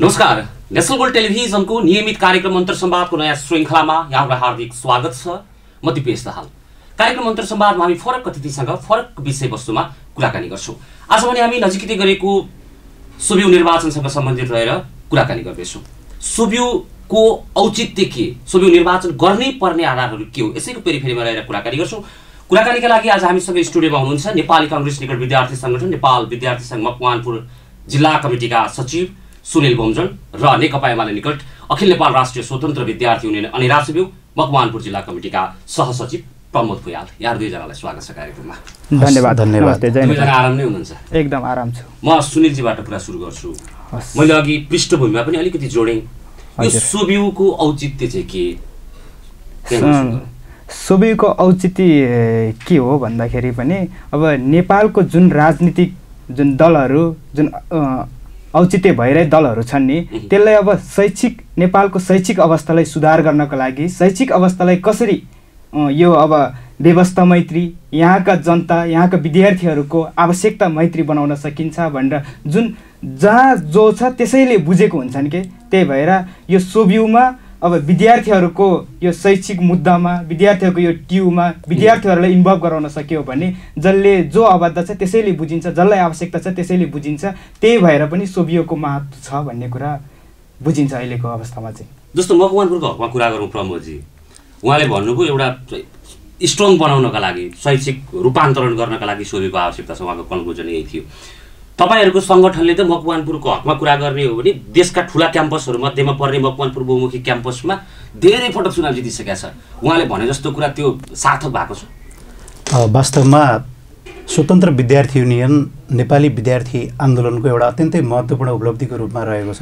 नमस्कार, national gold टेलिभिजनको नियमित कार्यक्रम अन्तरसंवादको नयाँ श्रृङ्खलामा यहाँलाई हार्दिक स्वागत छ। म दिपेश दाहाल। कार्यक्रम अन्तरसंवादमा हामी फरक अतिथिसँग फरक विषयवस्तुमा कुराकानी गर्छौँ। आज भने हामी नजिकै गरेको सोभियु निर्वाचनसँग सम्बन्धित रहेर कुराकानी गर्दैछौँ। सोभियुको औचित्य के, सोभियु निर्वाचन गर्नै पर्ने आधारहरू के हो, यसैको पेरिफेरीमा रहेर कुराकानी गर्छौँ। कुराकानीका लागि आज हामीसँग स्टुडियोमा हुनुहुन्छ नेपाली कांग्रेस निकट विद्यार्थी संगठन नेपाल विद्यार्थी संघ मकवानपुर जिल्ला कमिटीका सचिव सुनिल बोमजन र नेकपा एमाले निकट अखिल नेपाल राष्ट्रिय स्वतन्त्र विद्यार्थी युनियन अनिरासुब्यू मकवानपुर जिल्ला कमिटीका सहसचिव प्रमोद भुयाल। यहाँ दुईजनालाई स्वागत छ कार्यक्रममा। धन्यवाद। धन्यवाद। दुईजना आराम नै हुनुहुन्छ? एकदम आराम छु। म सुनिलजीबाट कुरा सुरु गर्छु। मैले अघि पृष्ठभूमिमा पनि अलिकति जोडेँ, यो सोभियुको औचित्य चाहिँ के? सोभियुको औचित्य के हो भन्दाखेरि पनि अब नेपालको जुन राजनीतिक जुन दलहरू, जुन औचित्य भइरहेको दलहरू छन् नि, त्यसलाई अब नेपालको शैक्षिक अवस्थालाई सुधार गर्नको लागि, शैक्षिक अवस्थालाई कसरी यो अब व्यवस्था मैत्री, यहाँका जनता, यहाँका विद्यार्थीहरूको आवश्यकता मैत्री बनाउन सकिन्छ भनेर जुन जहाँ जो छ त्यसैले बुझेको हुन्छन् के। त्यही भएर यो सोभियुमा अब विद्यार्थीहरूको यो शैक्षिक मुद्दामा, विद्यार्थीहरूको यो ट्युमा विद्यार्थीहरूलाई इन्भल्भ गराउन सक्यो भने जसले जो आबद्ध छ त्यसैले बुझिन्छ, जसलाई आवश्यकता छ त्यसैले बुझिन्छ। त्यही भएर पनि सोभियुको महत्त्व छ भन्ने कुरा बुझिन्छ अहिलेको अवस्थामा चाहिँ। जस्तो मकवानपुरको हकमा कुरा गरौँ प्रमोदजी, उहाँले भन्नुभयो एउटा स्ट्रङ बनाउनका लागि, शैक्षिक रूपान्तरण गर्नका लागि सोभियुको आवश्यकता छ। उहाँको कन्क्लुजन यही थियो। तपाईहरुको संगठनले त मकवानपुरको हकमा कुरा गर्ने हो भने देशका ठूला क्याम्पसहरु मध्येमा पर्ने मकवानपुर बहुमुखी क्याम्पसमा धेरै पटक चुनाव जितिसकेका छ। उहाँले भने जस्तो कुरा त्यो सार्थक भएको छ? वास्तवमा स्वतन्त्र विद्यार्थी युनियन नेपाली विद्यार्थी आन्दोलनको एउटा अत्यन्तै महत्त्वपूर्ण उपलब्धिको रूपमा रहेको छ।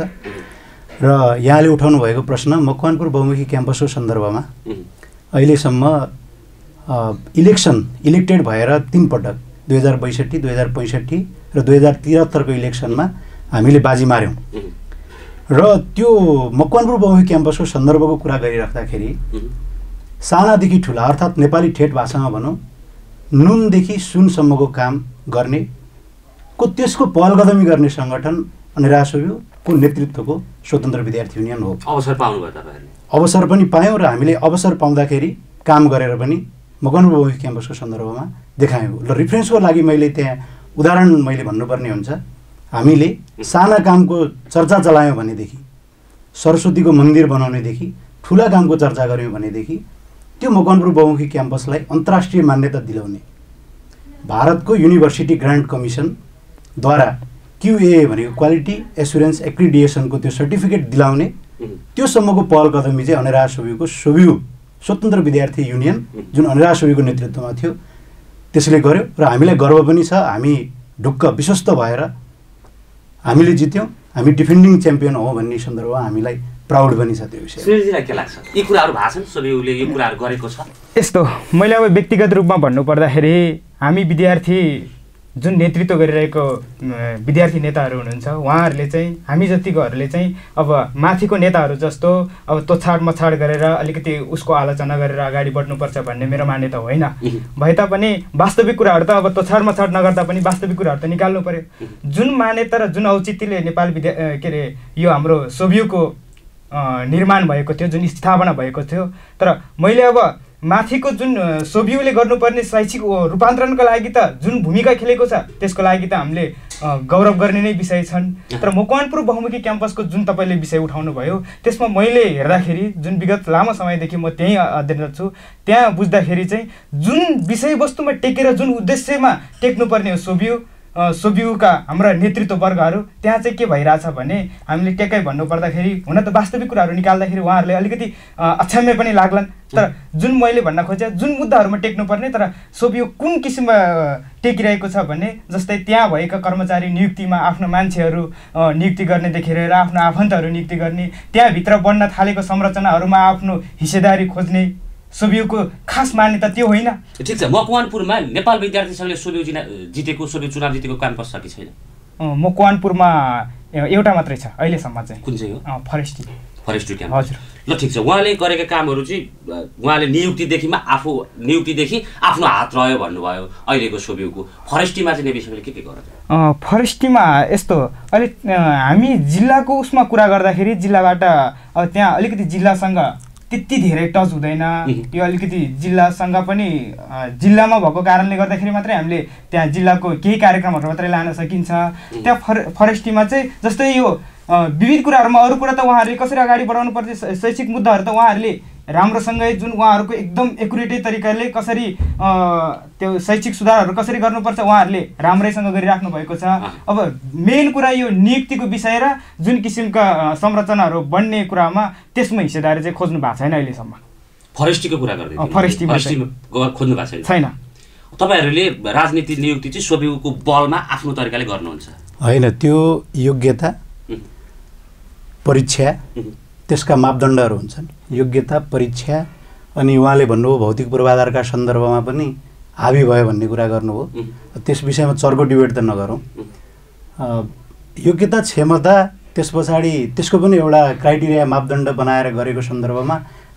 र यहाँले उठाउनु भएको प्रश्न मकवानपुर बहुमुखी क्याम्पसको सन्दर्भमा अहिलेसम्म इलेक्टेड भएर 3 पटक 2062, 2065 र 2073 को इलेक्सनमा हामीले बाजी मार्यौं। र त्यो मकवानपुर बहुमुखी क्याम्पसको सन्दर्भको कुरा गरिराख्दाखेरि सानादेखि ठुला अर्थात् नेपाली ठेट भाषामा भनौँ नुनदेखि सुनसम्मको काम गर्ने को त्यसको पहलकदमी गर्ने संगठन अनिरासुब्यूको नेतृत्वको स्वतन्त्र विद्यार्थी युनियन हो। अवसर पाउनुभयो तपाईहरुले? अवसर पनि पायौँ र हामीले अवसर पाउँदाखेरि काम गरेर पनि मकवानपुर बहुमुखी क्याम्पसको सन्दर्भमा देखायौँ। र रिफरेन्सको लागि मैले त्यहाँ उदाहरण भन्नुपर्ने हुन्छ। हामीले साना कामको चर्चा चलायौँ भनेदेखि, सरस्वतीको मन्दिर बनाउनेदेखि ठुला कामको चर्चा गऱ्यौँ भनेदेखि त्यो मकवानपुर बहुमुखी क्याम्पसलाई अन्तर्राष्ट्रिय मान्यता दिलाउने भारतको युनिभर्सिटी ग्रान्ट कमिसनद्वारा QA भनेको क्वालिटी एस्युरेन्स एक्रिडिएसनको त्यो सर्टिफिकेट दिलाउने त्यो सम्मको पहल कदमी चाहिँ अनिरासुब्यूको सोभियु स्वतन्त्र विद्यार्थी युनियन जुन अनिरासुब्यूको नेतृत्वमा थियो त्यसले गर्यो। र हामीलाई गर्व पनि छ। हामी ढुक्क विश्वस्त भएर हामीले जित्यौँ। हामी डिफेन्डिङ च्याम्पियन हो भन्ने सन्दर्भमा हामीलाई प्राउड पनि छ। त्यो विषय सुनिलजीलाई के लाग्छ? यी कुराहरू भाषण सोभियुले यो कुराहरू गरेको छ? यस्तो मैले अब व्यक्तिगत रूपमा भन्नुपर्दाखेरि हामी विद्यार्थी जुन नेतृत्व गरिरहेको विद्यार्थी नेताहरू हुनुहुन्छ उहाँहरूले चाहिँ हामी जतिकोहरूले चाहिँ अब माथिको नेताहरू जस्तो अब तोछाड मछाड गरेर अलिकति उसको आलोचना गरेर अगाडि बढ्नुपर्छ भन्ने मेरो मान्यता होइन। भए तापनि वास्तविक कुराहरू त अब तोछाड मछाड नगर्दा पनि वास्तविक कुराहरू त निकाल्नु पर्यो। जुन मान्यता र जुन औचित्यले नेपाल यो हाम्रो सोभियुको निर्माण भएको थियो, जुन स्थापना भएको थियो, तर मैले अब माथिको जुन सोभियुले गर्नुपर्ने शैक्षिक रूपान्तरणको लागि त जुन भूमिका खेलेको छ त्यसको लागि त हामीले गौरव गर्ने नै विषय छन्। तर मकवानपुर बहुमुखी क्याम्पसको जुन तपाईँले विषय उठाउनु भयो त्यसमा मैले हेर्दाखेरि जुन विगत लामो समयदेखि म त्यहीँ अध्ययनरत छु, त्यहाँ बुझ्दाखेरि चाहिँ जुन विषयवस्तुमा टेकेर जुन उद्देश्यमा टेक्नुपर्ने हो सोभियुका हाम्रा नेतृत्व वर्गहरू, त्यहाँ चाहिँ के भइरहेछ भने हामीले टेकै भन्नुपर्दाखेरि हुन त वास्तविक कुराहरू निकाल्दाखेरि उहाँहरूले अलिकति अक्षम्य पनि लाग्लान्। तर जुन मैले भन्न खोजेँ जुन मुद्दाहरूमा टेक्नुपर्ने तर सोभियु कुन किसिममा टेकिरहेको छ भने जस्तै त्यहाँ भएका कर्मचारी नियुक्तिमा आफ्नो मान्छेहरू नियुक्ति गर्नेदेखि लिएर आफ्नो आफन्तहरू नियुक्ति गर्ने, त्यहाँभित्र बन्न थालेको संरचनाहरूमा आफ्नो हिस्सेदारी खोज्ने सोभियुको खास मान्यता त्यो होइन। ठिक छ, मकवानपुरमा नेपाल विद्यार्थी संघले सोभियु चुनाव जितेको क्याम्पस छ कि छैन? मकवानपुरमा एउटा मात्रै छ अहिलेसम्म चाहिँ। कुन चाहिँ हो? Forestry campus. हजुर। ल ठिक छ, उहाँले गरेका कामहरू चाहिँ उहाँले नियुक्तिदेखि आफ्नो हात रह्यो भन्नुभयो। अहिलेको सोभिउको फरेस्टीमा चाहिँ नेविसँगले के गर्छ? फरेस्टीमा यस्तो अहिले हामी जिल्लाको उसमा कुरा गर्दाखेरि जिल्लाबाट अब त्यहाँ अलिकति जिल्लासँग त्यति धेरै टच हुँदैन। यो अलिकति जिल्लासँग पनि जिल्लामा भएको कारणले गर्दाखेरि मात्रै हामीले त्यहाँ जिल्लाको केही कार्यक्रमहरू मात्रै लान सकिन्छ। त्यहाँ फरेस्टीमा चाहिँ जस्तै यो विविध कुराहरूमा अरू कुरा त उहाँहरूले कसरी अगाडि बढाउनु पर्छ, शैक्षिक मुद्दाहरू त उहाँहरूले राम्रोसँगै जुन उहाँहरूको एकदम एकुरेटै तरिकाले कसरी त्यो शैक्षिक सुधारहरू कसरी गर्नुपर्छ उहाँहरूले राम्रैसँग गरिराख्नु भएको छ। अब मेन कुरा यो नियुक्तिको विषय र जुन किसिमका संरचनाहरू बन्ने कुरामा त्यसमा हिस्सेदारी चाहिँ खोज्नु भएको छैन अहिलेसम्म। फरेस्टीको कुरा गर्दै फरेस्टीमा खोज्नु भएको छैन। तपाईँहरूले राजनीति नियुक्ति चाहिँ सोभिउको बलमा आफ्नो तरिकाले गर्नुहुन्छ? होइन, त्यो योग्यता परीक्षा त्यसका मापदण्डहरू हुन्छन्। योग्यता परीक्षा अनि उहाँले भन्नुभयो भौतिक पूर्वाधारका सन्दर्भमा पनि हाबी भयो भन्ने कुरा गर्नुभयो। त्यस विषयमा चर्को डिबेट त नगरौँ। योग्यता क्षमता त्यस पछाडि त्यसको पनि एउटा क्राइटेरिया मापदण्ड बनाएर गरेको सन्दर्भमा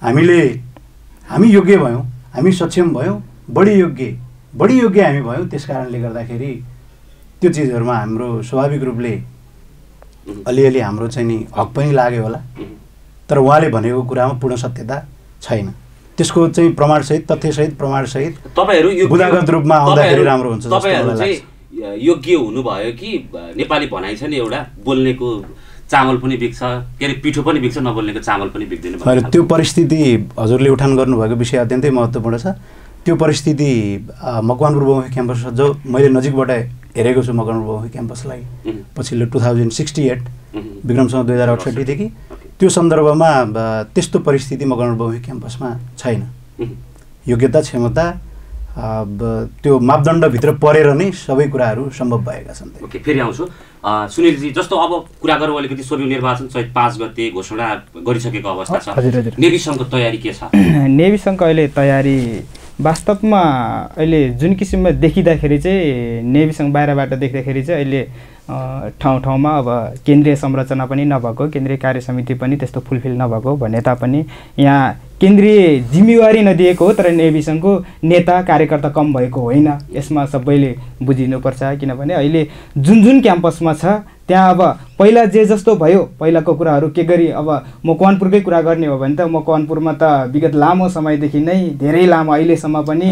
हामी योग्य भयौँ, हामी सक्षम भयौँ, बढी योग्य हामी भयौँ। त्यस कारणले गर्दाखेरि त्यो चिजहरूमा हाम्रो स्वाभाविक रूपले अलिअलि हाम्रो चाहिँ नि हक पनि लाग्यो होला। तर उहाँले भनेको कुरामा पूर्ण सत्यता छैन। त्यसको चाहिँ प्रमाणसहित तथ्यसहित प्रमाणसहित तपाईँहरू बुदागत रूपमा आउँदाखेरि राम्रो हुन्छ। तपाईँहरू चाहिँ योग्य हुनुभयो कि नेपाली भनाइ छ नि एउटा, बोल्नेको चामल पनि बिग्छ, के अरे पिठो पनि बिग्छ, नबोल्नेको चामल पनि बिग्दैन। त्यो परिस्थिति हजुरले उठान गर्नुभएको विषय अत्यन्तै महत्त्वपूर्ण छ। त्यो परिस्थिति मकवानपुर बहुमुखी क्याम्पस जो मैले नजिकबाट हेरेको छु मकवानपुर बहुमुखी क्याम्पसलाई पछिल्लो 2068 विक्रमसँग 2068 देखि त्यो सन्दर्भमा त्यस्तो परिस्थिति मकवानपुर बहुमुखी क्याम्पसमा छैन। योग्यता क्षमता त्यो मापदण्डभित्र परेर नै सबै कुराहरू सम्भव भएका छन्। ओके, फेरि आउँछु सुनिलजी। जस्तो अब कुरा गरौँ अलिकति सोभिउ निर्वाचन चैत 5 गते घोषणा गरिसकेको अवस्था छ, नेविसँगको तयारी के छ? नेविसँगको अहिले तयारी वास्तवमा अहिले जुन किसिममा देखिँदाखेरि चाहिँ नेविसँग बाहिरबाट देख्दाखेरि चाहिँ अहिले ठाउँ ठाउँमा अब केन्द्रीय संरचना पनि नभएको, केन्द्रीय कार्य समिति पनि त्यस्तो फुलफिल नभएको भने तापनि यहाँ केन्द्रीय जिम्मेवारी नदिएको हो, तर नेविसँगको नेता कार्यकर्ता कम भएको होइन। यसमा सबैले बुझिनुपर्छ। किनभने अहिले जुन क्याम्पसमा छ त्यहाँ अब पहिला जे जस्तो भयो पहिलाको कुराहरू के गरी अब मकवानपुरकै कुरा गर्ने हो भने त मकवानपुरमा त विगत लामो समयदेखि नै धेरै लामो अहिलेसम्म पनि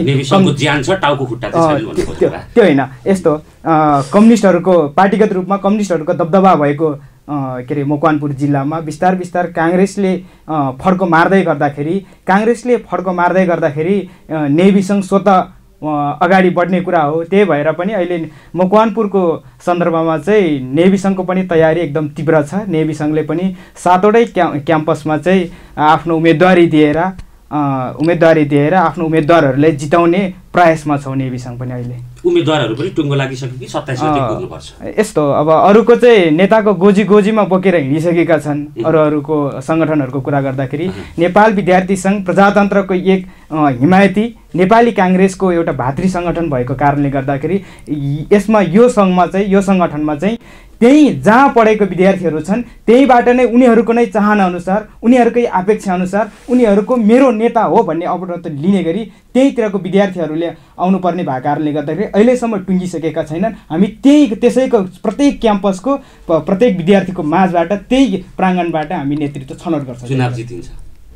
त्यो होइन, यस्तो कम्युनिस्टहरूको पार्टीगत रूपमा कम्युनिस्टहरूको दबदबा भएको के अरे मकवानपुर जिल्लामा बिस्तार काङ्ग्रेसले फड्को मार्दै गर्दाखेरि नेविसँग स्वतः अगाडि बढ्ने कुरा हो। त्यही भएर पनि अहिले मकवानपुरको सन्दर्भमा चाहिँ नेविसँगको पनि तयारी एकदम तीव्र छ। नेविसँगले पनि 7वटै क्याम्पसमा चाहिँ आफ्नो उम्मेदवारी दिएर आफ्नो उम्मेदवारहरूलाई जिताउने प्रयासमा छौँ। नेविसँग पनि अहिले उम्मेदवारहरू पनि टुङ्गो लागिसक्यो कि 27 गते पुग्नुपर्छ? यस्तो अब अरूको चाहिँ नेताको गोजीमा बोकेर हिँडिसकेका छन्। अरूको सङ्गठनहरूको कुरा गर्दाखेरि नेपाल विद्यार्थी सङ्घ प्रजातन्त्रको एक हिमायती नेपाली काङ्ग्रेसको एउटा भातृ सङ्गठन भएको कारणले गर्दाखेरि यसमा यो सङ्गठनमा चाहिँ त्यही जहाँ पढेको विद्यार्थीहरू छन् त्यहीबाट नै उनीहरूको नै चाहना अनुसार, उनीहरूकै अपेक्षा अनुसार उनीहरूको मेरो नेता हो भन्ने अवरोध लिने गरी त्यहीतिरको विद्यार्थीहरूले आउनुपर्ने भएको कारणले गर्दाखेरि अहिलेसम्म टुङ्गिसकेका छैनन्। हामी त्यसैको प्रत्येक क्याम्पसको प्रत्येक विद्यार्थीको माझबाट त्यही प्राङ्गणबाट हामी नेतृत्व छनौट गर्छौँ। चुनाव जितिन्छ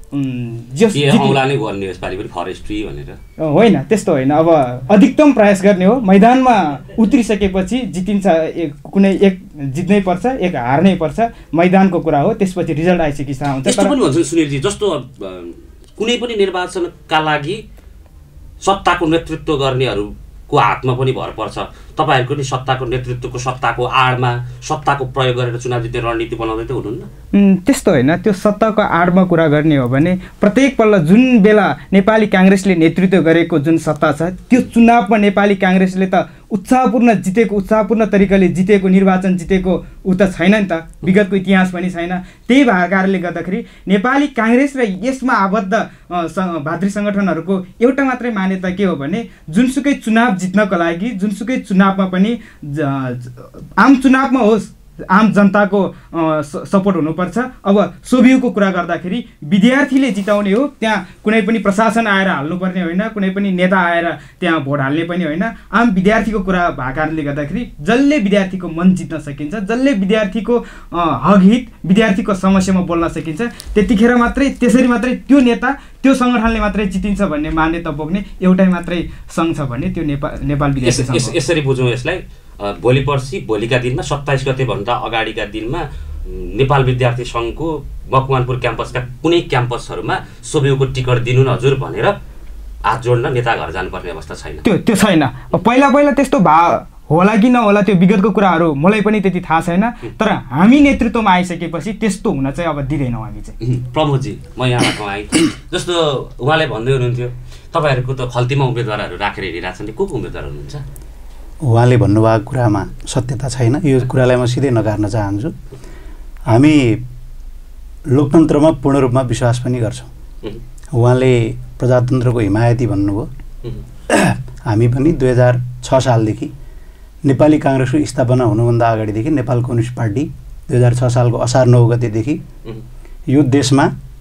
होइन, त्यस्तो होइन। अब अधिकतम प्रयास गर्ने हो। मैदानमा उत्रिसकेपछि जितिन्छ, कुनै एक जित्नै पर्छ, एक हार्नै पर्छ, मैदानको कुरा हो। त्यसपछि रिजल्ट आइसकेपछि थाहा हुन्छ। यस्तो पनि भन्छ सुनिलजी, जस्तो कुनै पनि निर्वाचनका लागि सत्ताको नेतृत्व गर्नेहरूको हातमा पनि भर पर्छ। तपाईँहरूको नि सत्ताको आडमा सत्ताको प्रयोग गरेर चुनाव जित्ने रणनीति बनाउँदै त हुनुहुन्न? त्यस्तो होइन। त्यो सत्ताको आडमा कुरा गर्ने हो भने प्रत्येक पल्ट जुन बेला नेपाली काङ्ग्रेसले नेतृत्व गरेको जुन सत्ता छ त्यो चुनावमा नेपाली काङ्ग्रेसले त उत्साहपूर्ण तरिकाले निर्वाचन जितेको ऊ त छैन नि त। विगतको इतिहास पनि छैन। त्यही भएको कारणले गर्दाखेरि नेपाली काङ्ग्रेस र यसमा आबद्ध भातृ सङ्गठनहरूको एउटा मात्रै मान्यता के हो भने जुनसुकै चुनाव जित्नको लागि जुनसुकै चुनावमा पनि आम चुनावमा होस् आम जनताको सपोर्ट हुनुपर्छ। अब सोभियुको कुरा गर्दाखेरि विद्यार्थीले जिताउने हो, त्यहाँ कुनै पनि प्रशासन आएर हाल्नुपर्ने होइन, कुनै पनि नेता आएर त्यहाँ भोट हाल्ने पनि होइन। आम विद्यार्थीको कुरा भएको कारणले गर्दाखेरि जसले विद्यार्थीको मन जित्न सकिन्छ, जसले विद्यार्थीको हक हित विद्यार्थीको समस्यामा बोल्न सकिन्छ, त्यसरी मात्रै त्यो नेता त्यो सङ्गठनले मात्रै जितिन्छ भन्ने मान्यता बोक्ने एउटै मात्रै सङ्घ छ भने त्यो नेपाल विद्यार्थी सङ्घ। यसरी बुझौँ यसलाई, भोलि पर्सि भोलिका दिनमा 27 गतेभन्दा अगाडिका दिनमा नेपाल विद्यार्थी सङ्घको मकवानपुर क्याम्पसका कुनै क्याम्पसहरूमा सोभियुको टिकट दिनु न हजुर भनेर हात जोड्न नेता घर जानुपर्ने अवस्था छैन। त्यो छैन। पहिला त्यस्तो होला कि नहोला त्यो विगतको कुराहरू मलाई पनि त्यति थाहा छैन, तर हामी नेतृत्वमा आइसकेपछि त्यस्तो हुन चाहिँ अब दिँदैनौँ हामी चाहिँ। प्रमोदजी, म यहाँबाट आएँ, जस्तो उहाँले भन्दै हुनुहुन्थ्यो तपाईँहरूको त खल्तीमा उम्मेदवारहरू राखेर हिँडिरहेछन्, को उम्मेदवार हुनुहुन्छ? उहाँले भन्नुभएको कुरामा सत्यता छैन, यो कुरालाई म सिधै नकार्न चाहन्छु। हामी लोकतन्त्रमा पूर्ण रूपमा विश्वास पनि गर्छौँ। उहाँले प्रजातन्त्रको हिमायती भन्नुभयो, हामी पनि 2006 सालदेखि नेपाली काङ्ग्रेसको स्थापना हुनुभन्दा अगाडिदेखि नेपाल कम्युनिस्ट पार्टी 2006 सालको असार 9 गतेदेखि यो देशमा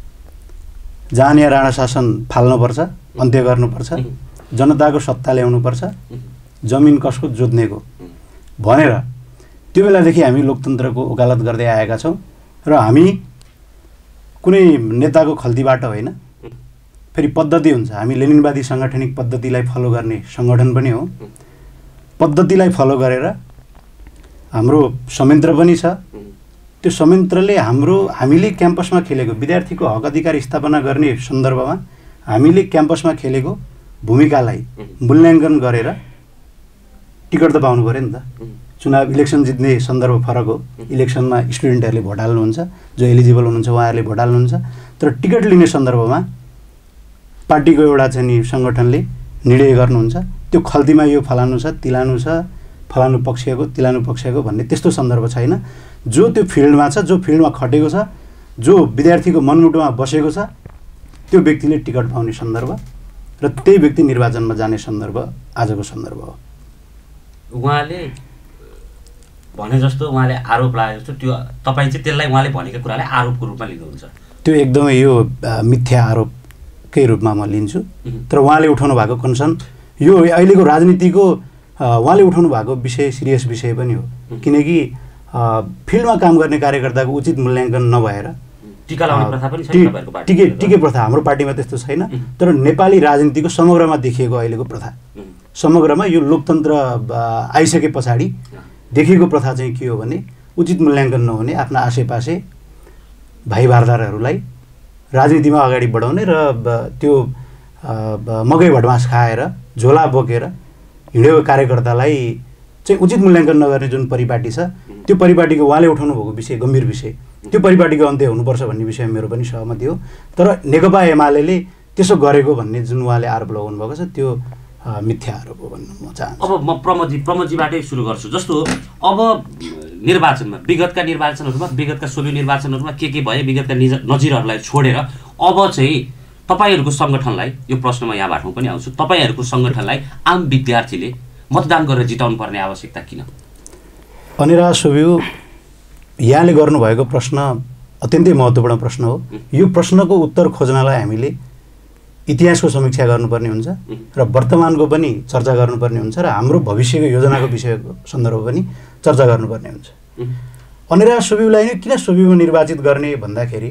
जानिया राणा शासन फाल्नुपर्छ, अन्त्य गर्नुपर्छ, जनताको सत्ता ल्याउनुपर्छ, जमिन कसको जोत्नेको भनेर त्यो बेलादेखि हामी लोकतन्त्रको वकालत गर्दै आएका छौँ। र हामी कुनै नेताको खल्तीबाट होइन, फेरि पद्धति हुन्छ। हामी लेनिनवादी साङ्गठनिक पद्धतिलाई फलो गर्ने सङ्गठन पनि हो। पद्धतिलाई फलो गरेर हाम्रो संयन्त्र पनि छ। त्यो संयन्त्रले हामीले क्याम्पसमा खेलेको विद्यार्थीको हक अधिकार स्थापना गर्ने सन्दर्भमा हामीले क्याम्पसमा खेलेको भूमिकालाई मूल्याङ्कन गरेर टिकट त पाउनु पऱ्यो नि त। चुनाव इलेक्सन जित्ने सन्दर्भ फरक हो। इलेक्सनमा स्टुडेन्टहरूले भोट हाल्नुहुन्छ, जो एलिजिबल हुनुहुन्छ उहाँहरूले भोट हाल्नुहुन्छ, तर टिकट लिने सन्दर्भमा पार्टीको एउटा चाहिँ नि सङ्गठनले निर्णय गर्नुहुन्छ। त्यो खल्तीमा यो फलानु छ, तिलानु छ, फलानु पक्षको तिलानु पक्षको भन्ने त्यस्तो सन्दर्भ छैन। जो त्यो फिल्डमा छ, जो फिल्डमा खटेको छ, जो विद्यार्थीको मनमुटुमा बसेको छ, त्यो व्यक्तिले टिकट पाउने सन्दर्भ र त्यही व्यक्ति निर्वाचनमा जाने सन्दर्भ आजको सन्दर्भ हो। उहाँले भने जस्तो, उहाँले आरोप लागे जस्तो, त्यो तपाईँ चाहिँ त्यसलाई उहाँले भनेको कुरालाई आरोपको रूपमा लिनुहुन्छ? त्यो एकदमै यो मिथ्या आरोपकै रूपमा म लिन्छु। तर उहाँले उठाउनु भएको कन्सर्न यो अहिलेको राजनीतिको उहाँले उठाउनु भएको विषय सिरियस विषय पनि हो, किनकि फिल्डमा काम गर्ने कार्यकर्ताको उचित मूल्याङ्कन नभएर टिका लगाउने प्रथा पनि छैन तपाईहरुको पार्टीमा। टिके प्रथा हाम्रो पार्टीमा त्यस्तो छैन, तर नेपाली राजनीतिको समग्रमा देखिएको अहिलेको प्रथा, समग्रमा यो लोकतन्त्र आइसके पछाडि देखिएको प्रथा चाहिँ के हो भने उचित मूल्याङ्कन नहुने, आफ्ना आसेपासे भाइ भारदारहरूलाई राजनीतिमा अगाडि बढाउने र त्यो मकै भटमास खाएर झोला बोकेर हिँडेको कार्यकर्तालाई चाहिँ उचित मूल्याङ्कन नगर्ने जुन परिपाटी छ, त्यो परिपाटीको उहाँले उठाउनु भएको विषय गम्भीर विषय, त्यो परिपाटीको अन्त्य हुनुपर्छ भन्ने विषयमा मेरो पनि सहमति हो। तर नेकपा एमाले त्यसो गरेको भन्ने जुन उहाँले आरोप लगाउनु भएको छ त्यो मिथ्या आरोप हो भन्न म चाहन्छु। अब म प्रमोदजीबाटै सुरु गर्छु। जस्तो अब निर्वाचनमा, विगतका निर्वाचनहरूमा, विगतका सोभि निर्वाचनहरूमा के भए, विगतका नजिरहरूलाई छोडेर अब चाहिँ तपाईहरूको सङ्गठनलाई, यो प्रश्नमा यहाँबाट पनि आउँछु, तपाईहरूको सङ्गठनलाई आम विद्यार्थीले मतदान गरेर जिताउनु पर्ने आवश्यकता किन? अनिरा सोभिउ, यहाँले गर्नुभएको प्रश्न अत्यन्तै महत्त्वपूर्ण प्रश्न हो। यो प्रश्नको उत्तर खोज्नलाई हामीले इतिहासको समीक्षा गर्नुपर्ने हुन्छ र वर्तमानको पनि चर्चा गर्नुपर्ने हुन्छ र हाम्रो भविष्यको योजनाको विषयको सन्दर्भ पनि चर्चा गर्नुपर्ने हुन्छ। अनिरा सोभिउलाई नै किन सोभिउमा निर्वाचित गर्ने भन्दाखेरि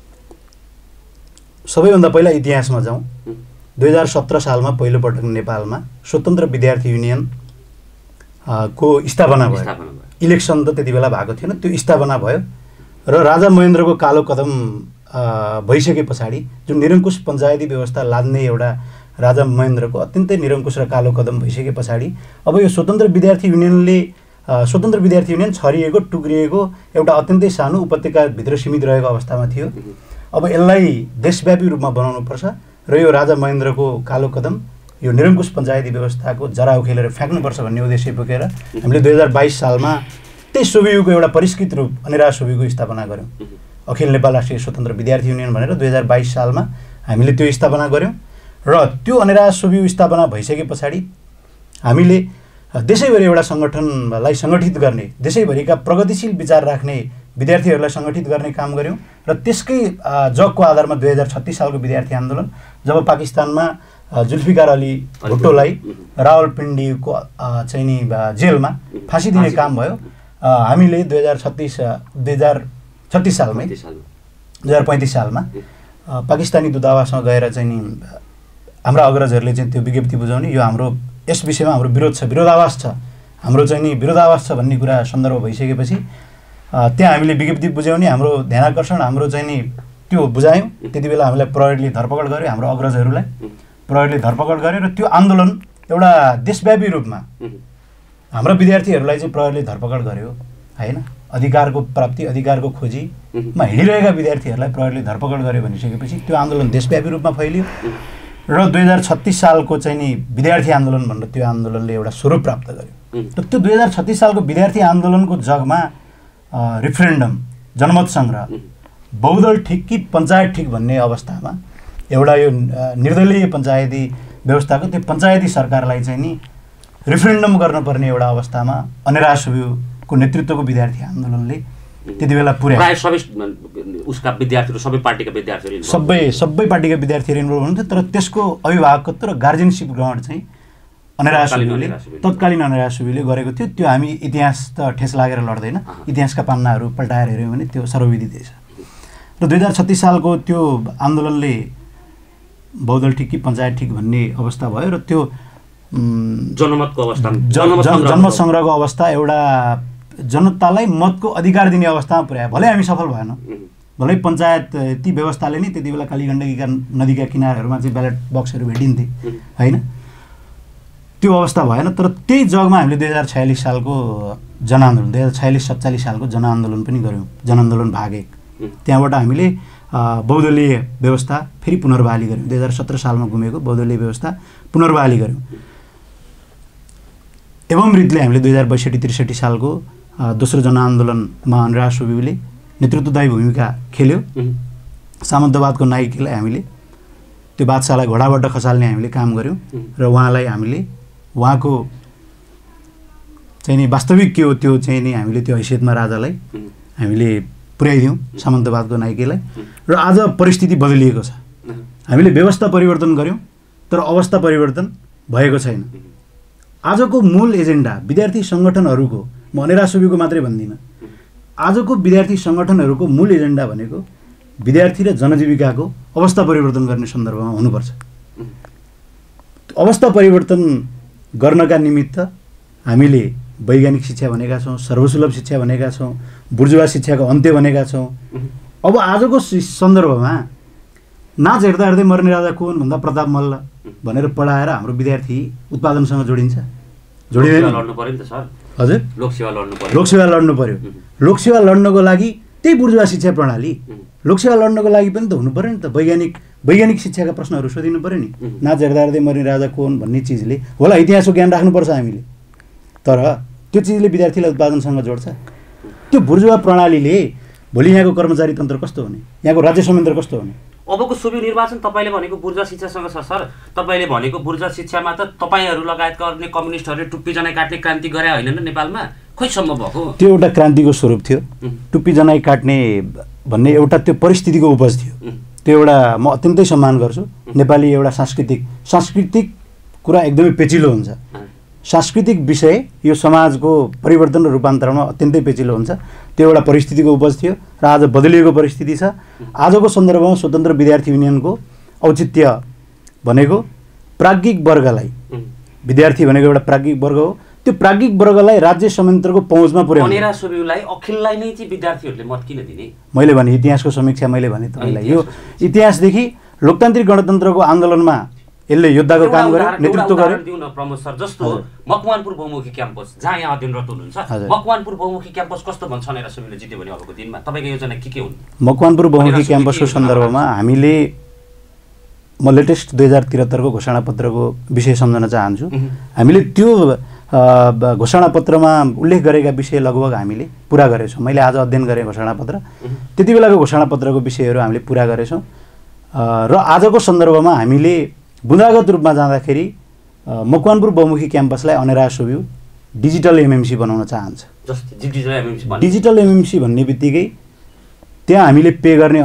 सबैभन्दा पहिला इतिहासमा जाउँ। 2017 सालमा पहिलोपटक नेपालमा स्वतन्त्र विद्यार्थी युनियन को स्थापना भयो। इलेक्सन त त्यति बेला भएको थिएन, त्यो स्थापना भयो र राजा महेन्द्रको कालो कदम भइसके पछाडि जुन निरङ्कुश पञ्चायती व्यवस्था लाद्ने एउटा राजा महेन्द्रको अत्यन्तै निरङ्कुश र कालो कदम भइसके पछाडि अब यो स्वतन्त्र विद्यार्थी युनियन छरिएको, टुक्रिएको एउटा अत्यन्तै सानो उपत्यकाभित्र सीमित रहेको अवस्थामा थियो। अब यसलाई देशव्यापी रूपमा बनाउनुपर्छ र यो राजा महेन्द्रको कालो कदम, यो निरङ्कुश पञ्चायती व्यवस्थाको जरा उखेलेर फ्याँक्नुपर्छ भन्ने उद्देश्य बोकेर हामीले 2022 सालमा त्यही सोभियुको एउटा परिष्कृत रूप अनिरा सोभियुको स्थापना गऱ्यौँ। अखिल नेपाल राष्ट्रिय स्वतन्त्र विद्यार्थी युनियन भनेर 2022 सालमा हामीले त्यो स्थापना गऱ्यौँ र त्यो अनिरा सोभियु स्थापना भइसके पछाडि हामीले देशैभरि एउटा सङ्गठनलाई सङ्गठित गर्ने, देशैभरिका प्रगतिशील विचार राख्ने विद्यार्थीहरूलाई सङ्गठित गर्ने काम गऱ्यौँ। र त्यसकै जगको आधारमा 2036 सालको विद्यार्थी आन्दोलन जब पाकिस्तानमा जुल्फिकार अली भुट्टोलाई रावलपिण्डीको चाहिँ नि जेलमा फाँसी दिने काम भयो। हामीले 2036 सालमै 2035 सालमा पाकिस्तानी दूतावासमा गएर चाहिँ नि हाम्रा अग्रजहरूले चाहिँ त्यो विज्ञप्ति बुझाउने, यो हाम्रो यस विषयमा हाम्रो विरोध छ, विरोधाभास छ, हाम्रो चाहिँ नि विरोधाभास छ भन्ने कुरा सन्दर्भ भइसकेपछि त्यहाँ हामीले विज्ञप्ति बुझाउने, हाम्रो ध्यानाकर्षण, हाम्रो चाहिँ नि त्यो बुझायौँ। त्यति बेला हामीलाई प्रहरीले धरपकड गर्यो, हाम्रो अग्रजहरूलाई प्रहरीले धरपकड गर्यो र त्यो आन्दोलन एउटा देशव्यापी रूपमा हाम्रो विद्यार्थीहरूलाई चाहिँ प्रहरीले धरपकड गर्यो होइन। अधिकारको प्राप्ति, अधिकारको खोजीमा हिँडिरहेका विद्यार्थीहरूलाई प्रहरीले धरपकड गर्यो भनिसकेपछि त्यो आन्दोलन देशव्यापी रूपमा फैलियो र 2036 सालको चाहिँ नि विद्यार्थी आन्दोलन भनेर त्यो आन्दोलनले एउटा स्वरूप प्राप्त गर्यो। र त्यो 2036 सालको विद्यार्थी आन्दोलनको जगमा रिफरेन्डम, जनमत सङ्ग्रह, बहुदल ठिक कि पञ्चायत ठिक भन्ने अवस्थामा एउटा यो निर्दलीय पञ्चायती व्यवस्थाको त्यो पञ्चायती सरकारलाई चाहिँ नि रिफरेन्डम गर्नुपर्ने एउटा अवस्थामा अनिरा सुब्यूको नेतृत्वको विद्यार्थी आन्दोलनले त्यति बेला प्राय सबै उसका विद्यार्थीहरू, सबै पार्टीका विद्यार्थीहरू, सबै पार्टीका विद्यार्थीहरू इन्भल्भ हुनुहुन्थ्यो। तर त्यसको अभिभावकत्व र गार्जियनसिप ग्रहण चाहिँ तत्कालीन अनिरा सुब्यूले गरेको थियो। त्यो हामी इतिहास त ठेस लागेर लड्दैन, इतिहासका पान्नाहरू पल्टाएर हेऱ्यौँ भने त्यो सर्वविदित छ। र 2036 सालको त्यो आन्दोलनले बहुदल ठिक कि पञ्चायत ठिक भन्ने अवस्था भयो र त्यो जनमतको अवस्था, जनमत सङ्ग्रहको अवस्था एउटा जनतालाई मतको अधिकार दिने अवस्थामा पुर्यायो। भलै हामी सफल भएनौँ, भलै पञ्चायत ती व्यवस्थाले नै त्यति बेला कालीगण्डकीका नदीका किनारहरूमा चाहिँ ब्यालेट बक्सहरू भेटिन्थे होइन, त्यो अवस्था भएन। तर त्यही जगमा हामीले 2046 सालको जनआन्दोलन, 2046-47 सालको जनआन्दोलन पनि गऱ्यौँ, जनआन्दोलन भाग 1। त्यहाँबाट हामीले बहुदलीय व्यवस्था फेरि पुनर्बहाली गऱ्यौँ। 2017 सालमा घुमेको बहुदलीय व्यवस्था पुनर्बहाली गऱ्यौँ। एवं रीतिले हामीले 2062-63 सालको दोस्रो जनआन्दोलनमा अनिरा सुब्यूले नेतृत्वदायी भूमिका खेल्यो। सामन्तवादको नायकीलाई हामीले त्यो बादशाहलाई घोडाबाट खसाल्ने हामीले काम गऱ्यौँ र उहाँलाई हामीले उहाँको चाहिँ नि वास्तविक के हो त्यो चाहिँ नि हामीले त्यो हैसियतमा राजालाई हामीले पुर्याइदियौँ, सामन्तवादको नायकीलाई। र आज परिस्थिति बदलिएको छ, हामीले व्यवस्था परिवर्तन गऱ्यौँ तर अवस्था परिवर्तन भएको छैन। आजको मूल एजेन्डा विद्यार्थी सङ्गठनहरूको, म अनिरा सुब्यूको मात्रै भन्दिनँ, आजको विद्यार्थी सङ्गठनहरूको मूल एजेन्डा भनेको विद्यार्थी र जनजीविकाको अवस्था परिवर्तन गर्ने सन्दर्भमा हुनुपर्छ। अवस्था परिवर्तन गर्नका निमित्त हामीले वैज्ञानिक शिक्षा भनेका छौँ, सर्वसुलभ शिक्षा भनेका छौँ, बुर्जुवा शिक्षाको अन्त्य भनेका छौँ। अब आजको सन्दर्भमा नाच हेर्दा हेर्दै मर्ने राजा कोन भन्दा प्रताप मल्ल भनेर पढाएर हाम्रो विद्यार्थी उत्पादनसँग जोडिन्छ, जोडिँदैन? हजुर, लोकसेवा लड्नु पर्यो। लोकसेवा लड्नको लागि त्यही बुर्जुवा शिक्षा प्रणाली, लोकसेवा लड्नको लागि पनि त हुनु पऱ्यो नि त, वैज्ञानिक शिक्षाका प्रश्नहरू सोधिनु पऱ्यो नि। नाच हेर्दा हेर्दै मर्ने राजा कोन भन्ने चिजले होला इतिहासको ज्ञान राख्नुपर्छ हामीले, तर त्यो चिजले विद्यार्थीलाई उत्पादनसँग जोड्छ। त्यो बुर्जुवा प्रणालीले भोलि यहाँको कर्मचारी तन्त्र कस्तो हुने, यहाँको राज्य संयन्त्र कस्तो हुने? अबको सुब्यू निर्वाचन तपाईँले भनेको बुर्जुवा शिक्षासँग छ सर। तपाईँले भनेको बुर्जुवा शिक्षामा त तपाईँहरू लगायतका अन्य कम्युनिस्टहरूले टुप्पी जनाई काट्ने क्रान्ति गरे होइन र नेपालमा? खोइ सम्भव भएको? त्यो एउटा क्रान्तिको स्वरूप थियो, टुप्पी जनाई काट्ने भन्ने एउटा त्यो परिस्थितिको उपज थियो। त्यो एउटा म अत्यन्तै सम्मान गर्छु। नेपाली एउटा सांस्कृतिक कुरा एकदमै पेचिलो हुन्छ। सांस्कृतिक विषय यो समाजको परिवर्तन र रूपान्तरणमा अत्यन्तै पेचिलो हुन्छ। त्यो एउटा परिस्थितिको उपज थियो र आज बदलिएको परिस्थिति छ। आजको सन्दर्भमा स्वतन्त्र विद्यार्थी युनियनको औचित्य भनेको प्राज्ञिक वर्गलाई, विद्यार्थी भनेको एउटा प्राज्ञिक वर्ग हो, त्यो प्राज्ञिक वर्गलाई राज्य संयन्त्रको पहुँचमा पुर्याउने। अनिरा सुब्यूलाई, अखिललाई नै चाहिँ विद्यार्थीहरूले मत किन दिने? मैले भने इतिहासको समीक्षा मैले भने तपाईँलाई, यो इतिहासदेखि लोकतान्त्रिक गणतन्त्रको आन्दोलनमा यसले योद्धाको काम गर्यो, नेतृत्व गर्यो। प्रमोद सर, जस्तो मकवानपुर बहुमुखी क्याम्पस जहाँ यहाँ अध्ययनरत हुनुहुन्छ, मकवानपुर बहुमुखी क्याम्पस कस्तो भन्छ अनिरा सुब्यूले जित्यो भने अबको दिनमा तपाईँको योजना के हुन्? मकवानपुर बहुमुखी क्याम्पसको सन्दर्भमा हामीले, म लेटेस्ट 2073 को घोषणापत्रको विषय सम्झन चाहन्छु। हामीले त्यो घोषणापत्रमा उल्लेख गरेका विषय लगभग हामीले पुरा गरेछौँ। मैले आज अध्ययन गरेँ घोषणापत्र, त्यति बेलाको घोषणापत्रको विषयहरू हामीले पुरा गरेछौँ। र आजको सन्दर्भमा हामीले बुँदागत रूपमा जाँदाखेरि मकवानपुर बहुमुखी क्याम्पसलाई अनिरा सुब्यू डिजिटल एमएमसी बनाउन चाहन्छ। जस्तै डिजिटल एमएमसी भन्ने बित्तिकै त्यहाँ हामीले पे गर्ने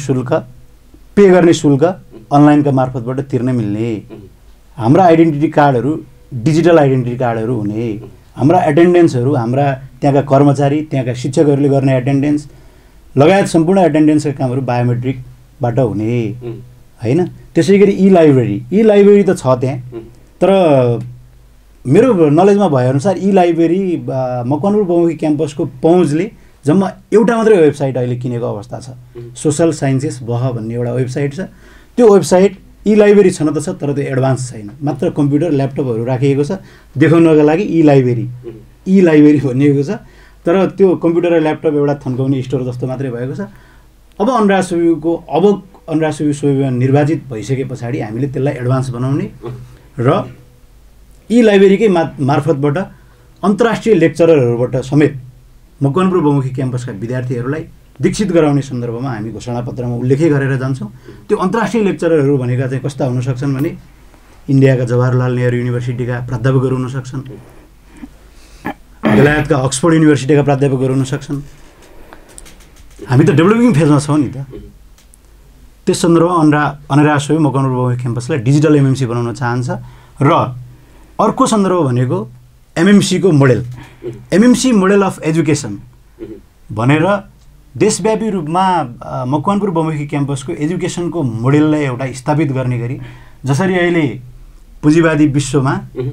शुल्क अनलाइनका मार्फतबाट तिर्न मिल्ने, हाम्रा आइडेन्टिटी कार्डहरू डिजिटल आइडेन्टिटी कार्डहरू हुने, हाम्रा एटेन्डेन्सहरू, हाम्रा त्यहाँका कर्मचारी, त्यहाँका शिक्षकहरूले गर्ने एटेन्डेन्स लगायत सम्पूर्ण एटेन्डेन्सका कामहरू बायोमेट्रिकबाट हुने होइन। त्यसै गरी ई लाइब्रेरी त छ त्यहाँ, तर मेरो नलेजमा भएअनुसार ई लाइब्रेरी मकवानपुर बहुमुखी क्याम्पसको पहुँचले जम्मा एउटा मात्रै वेबसाइट अहिले किनेको अवस्था छ। सोसल साइन्सेस बह भन्ने एउटा वेबसाइट छ। त्यो वेबसाइट ई लाइब्रेरी छन त छ, तर त्यो एडभान्स छैन, मात्र कम्प्युटर ल्यापटपहरू राखिएको छ देखाउनका लागि ई लाइब्रेरी भनिएको छ। तर त्यो कम्प्युटर र ल्यापटप एउटा थन्काउने स्टोर जस्तो मात्रै भएको छ। अब अनुराग सुब्बा निर्वाचित भइसके पछाडि हामीले त्यसलाई एडभान्स बनाउने र ई लाइब्रेरीकै मार्फतबाट अन्तर्राष्ट्रिय लेक्चररहरूबाट समेत मकवानपुर बहुमुखी क्याम्पसका विद्यार्थीहरूलाई दीक्षित गराउने सन्दर्भमा हामी घोषणापत्रमा उल्लेखै गरेर जान्छौँ। त्यो अन्तर्राष्ट्रिय लेक्चररहरू भनेका चाहिँ कस्ता हुन सक्छन् भने इन्डियाका जवाहरलाल नेहरू युनिभर्सिटीका प्राध्यापकहरू हुन सक्छन्, बेलायतका अक्सफोर्ड युनिभर्सिटीका प्राध्यापकहरू हुन सक्छन्। हामी त डेभलपिङ फेजमा छौँ नि त। त्यस सन्दर्भमा अनुराग सुब्बा मकवानपुर बहुमुखी क्याम्पसलाई डिजिटल एमएमसी बनाउन चाहन्छ। र अर्को सन्दर्भ भनेको एमएमसीको मोडेल अफ एजुकेसन भनेर देशव्यापी रूपमा मकवानपुर बहुमुखी क्याम्पसको एजुकेसनको मोडेललाई एउटा स्थापित गर्ने गरी, जसरी अहिले पुँजीवादी विश्वमा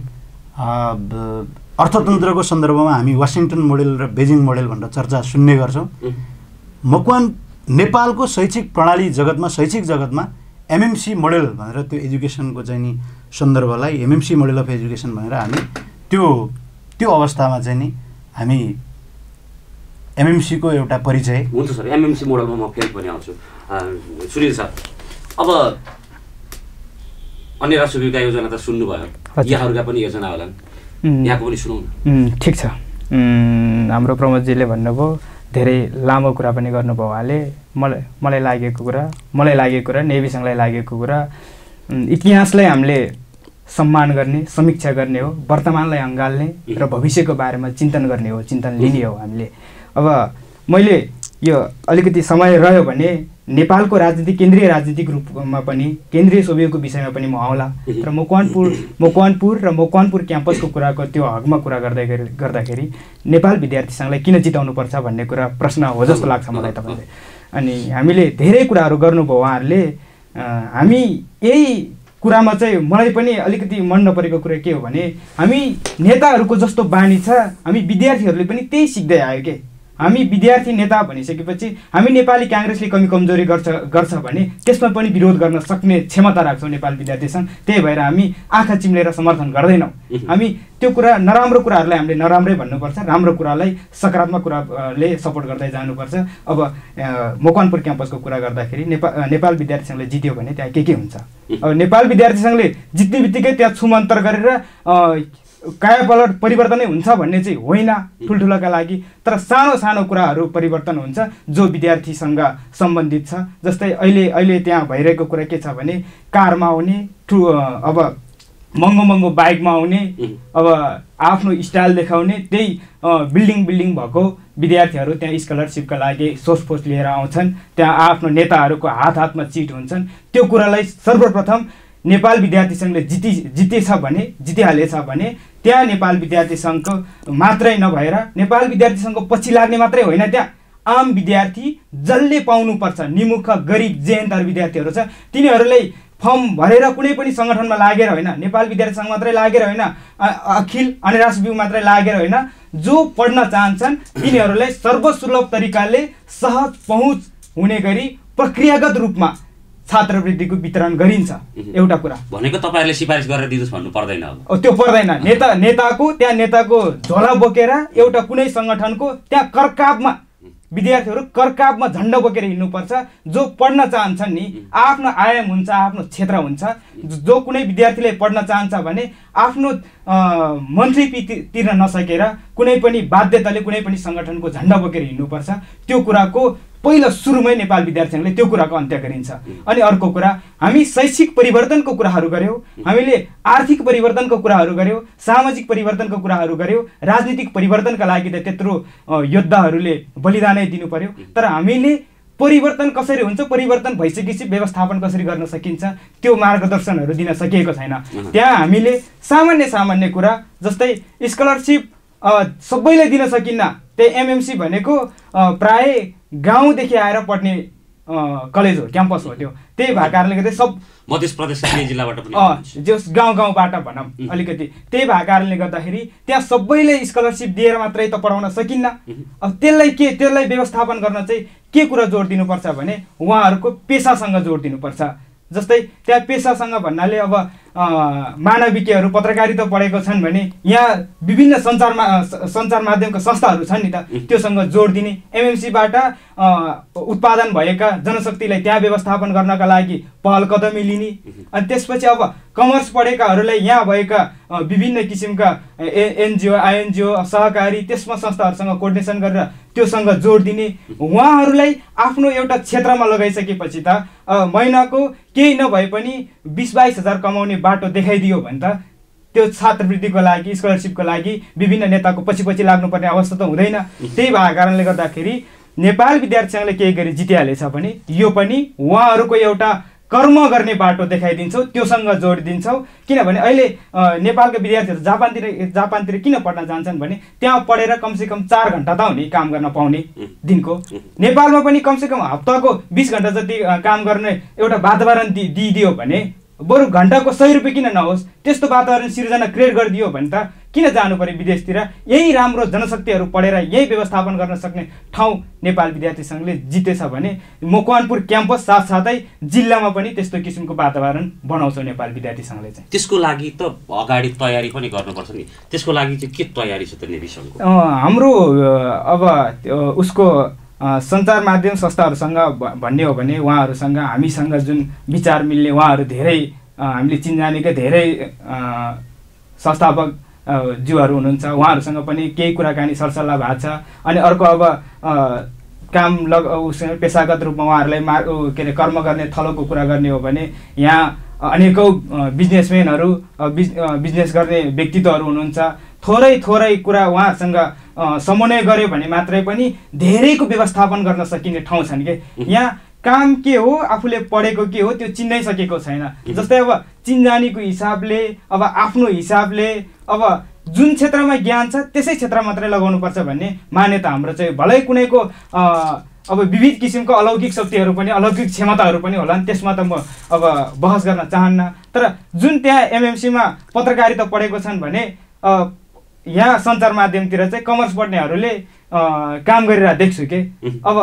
अर्थतन्त्रको सन्दर्भमा हामी वासिङटन मोडेल र बेजिङ मोडेल भनेर चर्चा सुन्ने गर्छौँ। नेपालको शैक्षिक जगतमा एमएमसी मोडेल भनेर त्यो एजुकेसनको चाहिँ नि सन्दर्भलाई एमएमसी मोडेल अफ एजुकेसन भनेर हामी त्यो अवस्थामा चाहिँ नि हामी एमएमसीको एउटा परिचय हुन्छ सर। एमएमसी मोडलमा म फेरि पनि आउँछु। सुनिल सर, अब अन्य राष्ट्रव्यापी योजना त सुन्नुभयो, यहाँहरूका पनि योजना होलान्, यहाँको पनि सुनौ न। ठिक छ, हाम्रो प्रमोदजीले भन्नुभयो, धेरै लामो कुरा पनि गर्नुभयो उहाँले। मलाई लागेको कुरा नेभी-सँगलाई लागेको कुरा, इतिहासलाई हामीले सम्मान गर्ने, समीक्षा गर्ने हो, वर्तमानलाई अँगाल्ने र भविष्यको बारेमा चिन्तन गर्ने हो, चिन्तन लिने हो हामीले। अब मैले यो अलिकति समय रह्यो भने नेपालको राजनीति, केन्द्रीय राजनीतिक रूपमा पनि, केन्द्रीय सोभियतको विषयमा पनि म आउँला। तर मकवानपुर र मकवानपुर क्याम्पसको कुराको त्यो हकमा कुरा गर्दाखेरि नेपाल विद्यार्थी सङ्घलाई किन जिताउनुपर्छ भन्ने कुरा प्रश्न हो जस्तो लाग्छ मलाई तपाईँले। अनि हामीले धेरै कुराहरू गर्नुभयो उहाँहरूले। हामी यही कुरामा चाहिँ मलाई पनि अलिकति मन नपरेको कुरा के हो भने, हामी नेताहरूको जस्तो बानी छ, हामी विद्यार्थीहरूले पनि त्यही सिक्दै आयो के। हामी विद्यार्थी नेता भनिसकेपछि हामी नेपाली काङ्ग्रेसले कमी कमजोरी गर्छ भने त्यसमा पनि विरोध गर्न सक्ने क्षमता राख्छौँ नेपाल विद्यार्थी सङ्घ। त्यही भएर हामी आँखा चिम्लेर समर्थन गर्दैनौँ। हामी त्यो कुरा, नराम्रो कुराहरूलाई हामीले नराम्रै भन्नुपर्छ, राम्रो कुरालाई सकारात्मक कुराले सपोर्ट गर्दै जानुपर्छ। अब मकवानपुर क्याम्पसको कुरा गर्दाखेरि नेपाल विद्यार्थी सङ्घले जित्यो भने त्यहाँ के हुन्छ? अब नेपाल विद्यार्थी सङ्घले जित्ने बित्तिकै त्यहाँ छुमन्तर गरेर कायापलट परिवर्तनै हुन्छ भन्ने चाहिँ होइन ठुल्ठुलाका लागि। तर सानो सानो कुराहरू परिवर्तन हुन्छ जो विद्यार्थीसँग सम्बन्धित छ। जस्तै अहिले त्यहाँ भइरहेको कुरा के छ भने, कारमा आउने, अब महँगो बाइकमा आउने, अब आफ्नो स्टाइल देखाउने, त्यही बिल्डिङ भएको विद्यार्थीहरू त्यहाँ स्कलरसिपका लागि सोर्स लिएर आउँछन्। त्यहाँ आफ्नो नेताहरूको हातमा चिट हुन्छन्। त्यो कुरालाई सर्वप्रथम नेपाल विद्यार्थी सङ्घले जितिहालेछ भने त्यहाँ नेपाल विद्यार्थी सङ्घको मात्रै नभएर नेपाल विद्यार्थी सङ्घको पछि लाग्ने मात्रै होइन, त्यहाँ आम विद्यार्थी जसले पाउनुपर्छ, निमुख गरिब जेएनआर विद्यार्थीहरू छ, तिनीहरूले फर्म भरेर कुनै पनि सङ्गठनमा लागेर होइन, नेपाल विद्यार्थी सङ्घ मात्रै लागेर होइन, अखिल अनुराष्ट्रव्यू मात्रै लागेर होइन, जो पढ्न चाहन्छन् तिनीहरूलाई सर्वसुलभ तरिकाले सहज पहुँच हुने गरी प्रक्रियागत रूपमा छात्रवृत्तिको वितरण गरिन्छ। एउटा कुरा भनेको तपाईँहरूले सिफारिस गरेर दिनुहोस् भन्नु पर्दैन। त्यो पर्दैन। नेताको झोला बोकेर एउटा कुनै सङ्गठनको त्यहाँ कर्काबमा विद्यार्थीहरू कर्काबमा झन्डा बोकेर हिँड्नुपर्छ। जो पढ्न चाहन्छन् नि, आफ्नो आयाम हुन्छ, आफ्नो क्षेत्र हुन्छ। जो कुनै विद्यार्थीले पढ्न चाहन्छ भने आफ्नो मन्थली फी तिर्न नसकेर कुनै पनि बाध्यताले कुनै पनि सङ्गठनको झन्डा बोकेर हिँड्नुपर्छ। त्यो कुराको पहिलो सुरुमै नेपाल विद्यार्थी सङ्घले त्यो कुराको अन्त्य गरिन्छ। अनि अर्को कुरा, हामी शैक्षिक परिवर्तनको कुराहरू गऱ्यौँ, हामीले आर्थिक परिवर्तनको कुराहरू गऱ्यौँ, सामाजिक परिवर्तनको कुराहरू गऱ्यौँ, राजनीतिक परिवर्तनका लागि त त्यत्रो योद्धाहरूले बलिदानै दिनु पर्यो। तर हामीले परिवर्तन कसरी हुन्छ, परिवर्तन भइसकेपछि व्यवस्थापन कसरी गर्न सकिन्छ, त्यो मार्गदर्शनहरू दिन सकिएको छैन। त्यहाँ हामीले सामान्य कुरा जस्तै स्कलरसिप सबैलाई दिन सकिन्न। त्यही एमएमसी भनेको प्राय गाउँदेखि आएर पढ्ने कलेज हो, क्याम्पस हो। त्यो त्यही भएको कारणले गर्दा सब मध्य प्रदेश जिल्लाबाट पनि जो गाउँबाट भनौँ अलिकति, त्यही भएको कारणले गर्दाखेरि त्यहाँ सबैले स्कलरसिप दिएर मात्रै त पढाउन सकिन्न। अब त्यसलाई व्यवस्थापन गर्न चाहिँ के कुरा जोड दिनुपर्छ भने उहाँहरूको पेसासँग जोड दिनुपर्छ। जस्तै त्यहाँ पेसासँग भन्नाले अब मानविकीहरू पत्रकारिता पढेको छन् भने यहाँ विभिन्न सञ्चार माध्यमका संस्थाहरू छन् नि त, त्योसँग जोड दिने, एमएमसीबाट उत्पादन भएका जनशक्तिलाई त्यहाँ व्यवस्थापन गर्नका लागि पहल कदमी लिने। अनि त्यसपछि अब कमर्स पढेकाहरूलाई यहाँ भएका विभिन्न किसिमका एनजिओ आइएनजिओ सहकारी त्यसमा संस्थाहरूसँग कोर्डिनेसन गरेर त्योसँग जोड दिने। उहाँहरूलाई आफ्नो एउटा क्षेत्रमा लगाइसकेपछि त महिनाको केही नभए पनि 20-22 हजार कमाउने बाटो देखाइदियो भने त त्यो छात्रवृत्तिको लागि स्कलरसिपको लागि विभिन्न नेताको पछि लाग्नुपर्ने अवस्था त हुँदैन। त्यही भएको कारणले गर्दाखेरि नेपाल विद्यार्थी सङ्घले केही गरी जितिहालेछ भने यो पनि उहाँहरूको एउटा कर्म गर्ने बाटो देखाइदिन्छौँ, त्योसँग जोडिदिन्छौँ। किनभने अहिले नेपालका विद्यार्थीहरू जापानतिर किन पढ्न जान्छन् भने त्यहाँ पढेर कमसेकम 4 घन्टा त हुने काम गर्न पाउने दिनको। नेपालमा पनि कमसेकम हप्ताको 20 घन्टा जति काम गर्ने एउटा वातावरण दिइदियो भने बरु घन्टाको 100 रुपियाँ किन नहोस्, त्यस्तो वातावरण सिर्जना क्रिएट गरिदियो भने त किन जानु पर्यो विदेशतिर। यही राम्रो जनशक्तिहरू पढेर यही व्यवस्थापन गर्न सक्ने ठाउँ नेपाल विद्यार्थी सङ्घले जितेछ भने मकवानपुर क्याम्पस साथसाथै जिल्लामा पनि त्यस्तो किसिमको वातावरण बनाउँछौँ नेपाल विद्यार्थी सङ्घले चाहिँ। त्यसको लागि त अगाडि तयारी पनि गर्नुपर्छ नि, त्यसको लागि चाहिँ के तयारी छ त नेभी सङ्घको? हाम्रो अब उसको सञ्चार माध्यम संस्थाहरूसँग भन्ने हो भने उहाँहरूसँग हामीसँग जुन विचार मिल्ने, उहाँहरू धेरै हामीले चिनजानेकै धेरै संस्थापक ज्यूहरू हुनुहुन्छ, उहाँहरूसँग पनि केही कुराकानी सरसल्लाह भएको छ। अनि अर्को अब काम पेसागत रूपमा उहाँहरूलाई के अरे कर्म गर्ने थलोको कुरा गर्ने हो भने यहाँ अनेकौँ बिजनेसम्यानहरू बिजनेस गर्ने व्यक्तित्वहरू हुनुहुन्छ। थोरै कुरा उहाँहरूसँग समन्वय गर्यो भने मात्रै पनि धेरैको व्यवस्थापन गर्न सकिने ठाउँ छन् कि यहाँ काम के हो, आफूले पढेको के हो त्यो चिन्नै सकेको छैन। जस्तै अब चिन्जानीको हिसाबले, अब आफ्नो हिसाबले, अब जुन क्षेत्रमा ज्ञान छ त्यसै क्षेत्र मात्रै लगाउनुपर्छ भन्ने मान्यता हाम्रो चाहिँ। भलै कुनैको अब विविध किसिमको अलौकिक शक्तिहरू पनि अलौकिक क्षमताहरू पनि होलान्, त्यसमा त म अब बहस गर्न चाहन्न। तर जुन त्यहाँ एमएमसीमा पत्रकारिता पढेको छन् भने यहाँ सञ्चार माध्यमतिर चाहिँ कमर्स पढ्नेहरूले काम गरिरहेको देख्छु कि। अब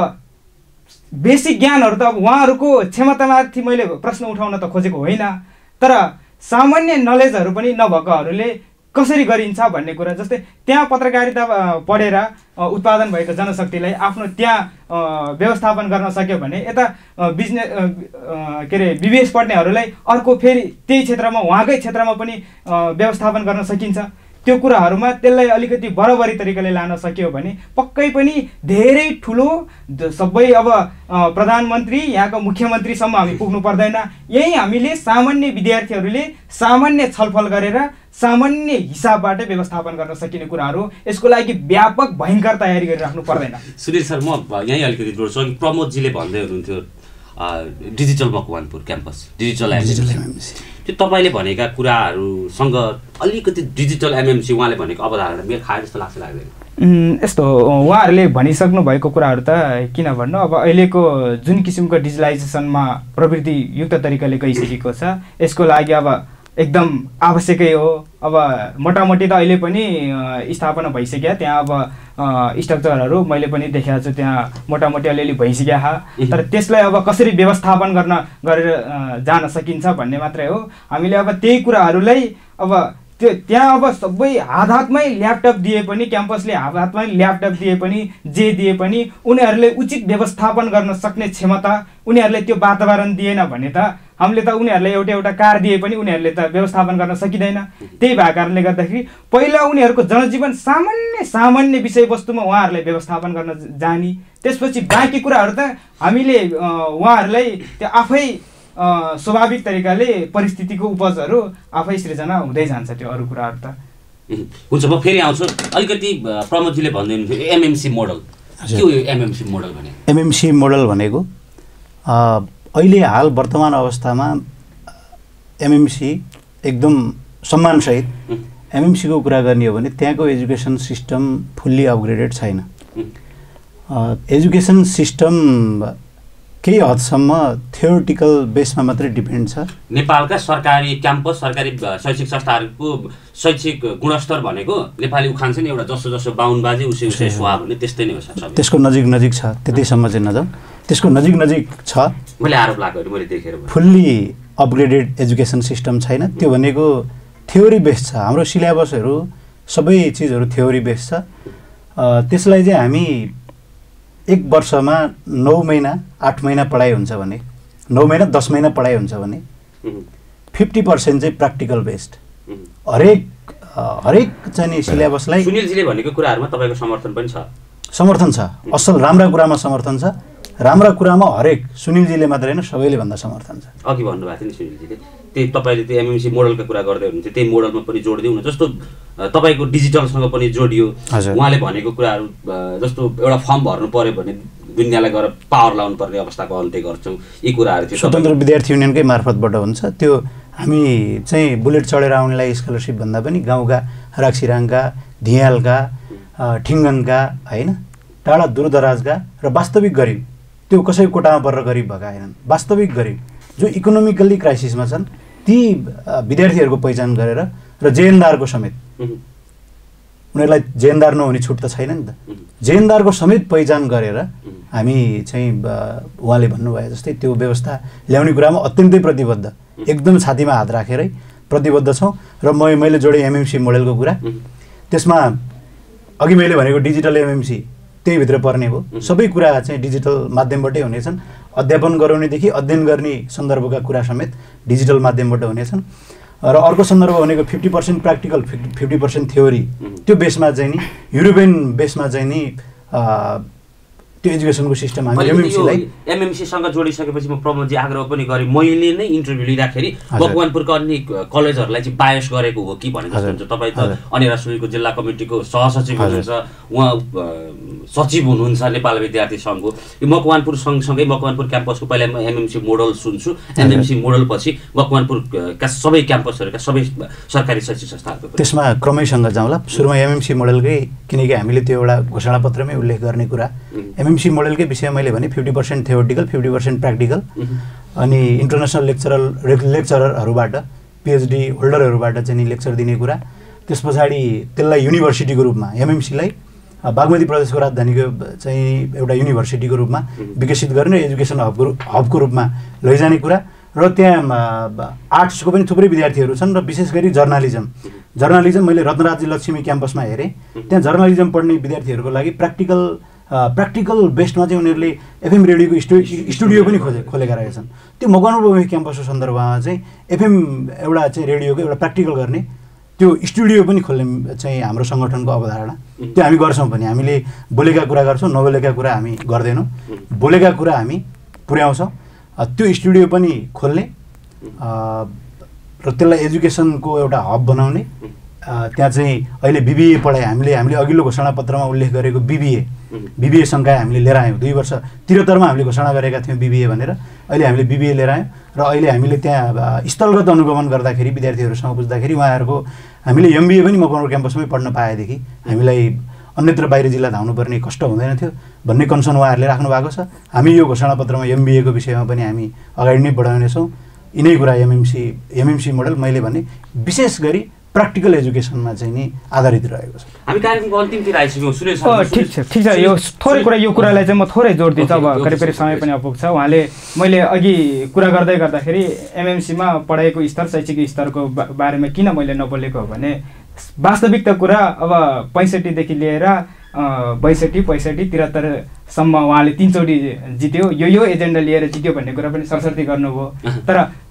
बेसिक ज्ञानहरू त अब उहाँहरूको क्षमतामाथि मैले प्रश्न उठाउन त खोजेको होइन, तर सामान्य नलेजहरू पनि नभएकोहरूले कसरी गरिन्छ भन्ने कुरा। जस्तै त्यहाँ पत्रकारिता पढेर उत्पादन भएको जनशक्तिलाई आफ्नो त्यहाँ व्यवस्थापन गर्न सक्यो भने यता बिजनेस के अरे विदेश पढ्नेहरूलाई अर्को फेरि त्यही क्षेत्रमा उहाँकै क्षेत्रमा पनि व्यवस्थापन गर्न सकिन्छ। त्यो कुराहरूमा त्यसलाई अलिकति बराबरी तरिकाले लान सक्यो भने पक्कै पनि धेरै ठुलो सबै अब प्रधानमन्त्री यहाँको मुख्यमन्त्रीसम्म हामी पुग्नु पर्दैन। यही हामीले सामान्य विद्यार्थीहरूले सामान्य छलफल गरेर सामान्य हिसाबबाट व्यवस्थापन गर्न सकिने कुराहरू, यसको लागि व्यापक भयङ्कर तयारी गरिराख्नु पर्दैन। सुनिल सर, म यहीँ अलिकति जोड्छु। अघि प्रमोदजीले भन्दै हुनुहुन्थ्यो digital Makwanpur campus, digital MMC, त्यो तपाईँले भनेका कुराहरूसँग अलिकति डिजिटल एमएमसी उहाँले भनेको अवधारणा मेल खाए जस्तो लाग्छ लाग्दैन? यस्तो उहाँहरूले भनिसक्नु भएको कुराहरू त किन भन्नु, अब अहिलेको जुन किसिमको डिजिटलाइजेसनमा प्रवृत्ति युक्त तरिकाले गइसकेको छ, यसको लागि अब एकदम आवश्यकै हो। अब मोटामोटी त अहिले पनि स्थापना भइसक्यो त्यहाँ। अब स्ट्रक्चरहरू मैले पनि देखाएको छु त्यहाँ मोटामोटी अलिअलि भइसक्यो। तर त्यसलाई अब कसरी व्यवस्थापन गरेर जान सकिन्छ भन्ने मात्रै हो। हामीले अब त्यही कुराहरूलाई अब त्यहाँ अब सबै हातमै ल्यापटप दिए पनि, क्याम्पसले हातमै ल्यापटप दिए पनि, जे दिए पनि उनीहरूले उचित व्यवस्थापन गर्न सक्ने क्षमता उनीहरूले त्यो वातावरण दिएन भने त हामीले त उनीहरूलाई एउटा कार दिए पनि उनीहरूले त व्यवस्थापन गर्न सकिँदैन। त्यही भएको कारणले गर्दाखेरि पहिला उनीहरूको जनजीवन सामान्य विषयवस्तुमा उहाँहरूलाई व्यवस्थापन गर्न जाने, त्यसपछि बाँकी कुराहरू त हामीले उहाँहरूलाई त्यो आफै स्वाभाविक तरिकाले परिस्थितिको उपजहरू आफै सृजना हुँदै जान्छ त्यो अरू कुराहरू त। हुन्छ, म फेरि आउँछु। अलिकति प्रमोदजीले भन्दैन थियो एमएमसी मोडल के हो? यो एमएमसी मोडल भने एमएमसी मोडल भनेको अहिले हाल वर्तमान अवस्थामा एमएमसी एकदम सम्मानसहित एमएमसीको कुरा गर्ने हो भने त्यहाँको एजुकेसन सिस्टम फुल्ली अपग्रेडेड छैन। एजुकेसन सिस्टम केही हदसम्म थियोरिटिकल बेसमा मात्रै डिपेन्ड छ। नेपालका सरकारी क्याम्पस, सरकारी शैक्षिक संस्थाहरूको शैक्षिक गुणस्तर भनेको नेपाली उखान छ नि एउटा जसो बाहुन बाजे उसै सुहा भन्ने, त्यस्तै नै हो सर। त्यसको नजिक छ, त्यतिसम्म चाहिँ नजाउँ, त्यसको नजिक छ। मैले आरोप लागेको मैले देखेर फुल्ली अपग्रेडेड एजुकेसन सिस्टम छैन। त्यो भनेको थ्योरी बेस छ। हाम्रो सिलेबसहरू सबै चिजहरू थ्योरी बेस छ। त्यसलाई चाहिँ हामी 1 वर्षमा 9 महिना 8 महिना पढाइ हुन्छ भने, 9 महिना 10 महिना पढाइ हुन्छ भने 50% चाहिँ प्र्याक्टिकल बेस्ड। हरेक चाहिँ नि सिलेबसलाई सुनिलजीले भनेको कुराहरूमा तपाईँको समर्थन पनि छ? समर्थन छ, असल राम्रा कुरामा समर्थन छ। राम्रा कुरामा हरेक सुनिलजीले मात्र होइन सबैले भन्दा समर्थन छ। अघि भन्नुभएको थियो नि सुनिलजीले, त्यही तपाईँले त्यो एमएमसी मोडलको कुरा गर्दै हुनुहुन्छ, त्यही मोडलमा पनि जोडिदिउँ न। जस्तो तपाईँको डिजिटलसँग पनि जोडियो, उहाँले भनेको कुराहरू जस्तो एउटा फर्म भर्नु पऱ्यो भने दुनियाँलाई गएर पावर लाउनु पर्ने अवस्थाको अन्त्य गर्छौँ, यी कुराहरू चाहिँ स्वतन्त्र विद्यार्थी युनियनकै मार्फतबाट हुन्छ। त्यो हामी चाहिँ बुलेट चढेर आउनेलाई स्कलरसिप भन्दा पनि गाउँका राक्सिराङका, धियालका, ठिङ्गनका होइन, टाढा दूरदराजका र वास्तविक गरिब, त्यो कसैको कोटामा परेर गरिब भएका होइनन्, वास्तविक गरिब जो इकोनोमिकल्ली क्राइसिसमा छन्, ती विद्यार्थीहरूको पहिचान गरेर र जेएनदारको समेत, उनीहरूलाई जेएनदार नहुने छुट त छैन नि त, जेएनदारको समेत पहिचान गरेर हामी चाहिँ उहाँले भन्नुभयो जस्तै त्यो व्यवस्था ल्याउने कुरामा अत्यन्तै प्रतिबद्ध, एकदम छातीमा हात राखेरै प्रतिबद्ध छौँ। र मैले जोडेँ एमएमसी मोडलको कुरा, त्यसमा अघि मैले भनेको डिजिटल एमएमसी त्यही भित्र पर्ने हो। सबै कुरा चाहिँ डिजिटल माध्यमबाटै हुनेछन्। अध्यापन गराउनेदेखि अध्ययन गर्ने सन्दर्भका कुरा समेत डिजिटल माध्यमबाट हुनेछन्। र अर्को सन्दर्भ भनेको 50% प्र्याक्टिकल 50% थ्योरी, त्यो बेसमा चाहिँ नि युरोपियन बेसमा चाहिँ नि त्यो एजुकेसनको सिस्टम हामी एमएमसीसँग जोडिसकेपछि म प्रमोदजी आग्रह पनि गरेँ, मैले नै इन्टरभ्यू लिँदाखेरि मकवानपुरका अन्य कलेजहरूलाई चाहिँ बायस गरेको हो कि भने जस्तो हुन्छ। तपाईँ त अनेरा सुलीको जिल्ला कमिटीको सहसचिव हुनुहुन्छ, उहाँ सचिव हुनुहुन्छ नेपाल विद्यार्थी सङ्घको। यो मकवानपुर सँगसँगै मकवानपुर क्याम्पसको पहिला म एमएमसी मोडल सुन्छु, एमएमसी मोडल पछि मकवानपुरका सबै क्याम्पसहरूका सबै सरकारी शैक्षिक संस्थाहरूको त्यसमा क्रमैसँग जाउँला। सुरुमा एमएमसी मोडलकै, किनकि हामीले त्यो एउटा घोषणापत्रमै उल्लेख गर्ने कुरा, एमएमसी मोडलकै विषय मैले भने 50% थ्योरिटिकल 50% प्र्याक्टिकल। अनि इन्टरनेसनल लेक्चररहरूबाट पिएचडी होल्डरहरूबाट चाहिँ नि लेक्चर दिने कुरा। त्यस पछाडि त्यसलाई युनिभर्सिटीको रूपमा, एमएमसीलाई बागमती प्रदेशको राजधानीको चाहिँ एउटा युनिभर्सिटीको रूपमा विकसित गर्ने, एजुकेसन हबको रूपमा लैजाने कुरा। र त्यहाँ आर्ट्सको पनि थुप्रै विद्यार्थीहरू छन् र विशेष गरी जर्नालिजम मैले रत्नराज लक्ष्मी क्याम्पसमा हेरेँ, त्यहाँ जर्नालिजम पढ्ने विद्यार्थीहरूको लागि प्र्याक्टिकल बेस्डमा चाहिँ उनीहरूले एफएम रेडियोको स्टुडियो पनि खोलेका रहेछन्। त्यो मकवानपुर क्याम्पसको सन्दर्भमा चाहिँ एफएम एउटा चाहिँ रेडियोको एउटा प्र्याक्टिकल गर्ने त्यो स्टुडियो पनि खोल्ने चाहिँ हाम्रो सङ्गठनको अवधारणा। त्यो हामी गर्छौँ पनि, हामीले बोलेका कुरा गर्छौँ, नबोलेका कुरा हामी गर्दैनौँ, बोलेका कुरा हामी पुर्याउँछौँ। त्यो स्टुडियो पनि खोल्ने र त्यसलाई एजुकेसनको एउटा हब बनाउने। त्यहाँ चाहिँ अहिले बिबिए पढाइ हामीले अघिल्लो घोषणापत्रमा उल्लेख गरेको बिबिए संकाय हामीले लिएर आयौँ। 2 वर्ष 73मा हामीले घोषणा गरेका थियौँ बिबिए भनेर, अहिले हामीले बिबिए लिएर आयौँ। र अहिले हामीले त्यहाँ स्थलगत अनुगमन गर्दाखेरि विद्यार्थीहरूसँग बुझ्दाखेरि उहाँहरूको हामीले एमबिए पनि मकवानपुर क्याम्पसमै पढ्न पाएदेखि हामीलाई अन्यत्र बाहिर जिल्ला धाउनुपर्ने कष्ट हुँदैन थियो भन्ने कन्सर्न उहाँहरूले राख्नु भएको छ। हामी यो घोषणापत्रमा एमबिएको विषयमा पनि हामी अगाडि नै बढाउनेछौँ। यिनै कुरा एमएमसी मोडल मैले भने विशेष गरी प्र्याक्टिकल एजुकेसनमा चाहिँ नि आधारित रहेको छ। हामी कार्यक्रमको अन्तिमतिर आइसक्यौँ। ठिक छ यो थोरै कुरा, यो कुरालाई चाहिँ म थोरै जोड दिन्छु, अब करिब समय पनि अपुग्छ। उहाँले मैले अघि कुरा गर्दाखेरि एमएमसीमा पढाइको स्तर, शैक्षिक स्तरको बारेमा किन मैले नबोलेको हो भने वास्तविकता कुरा अब 65 देखि लिएर 62, 65, 73सम्म उहाँले 3 चोटि जित्यो, यो एजेन्डा लिएर जित्यो भन्ने कुरा पनि सरसर्ती गर्नुभयो। तर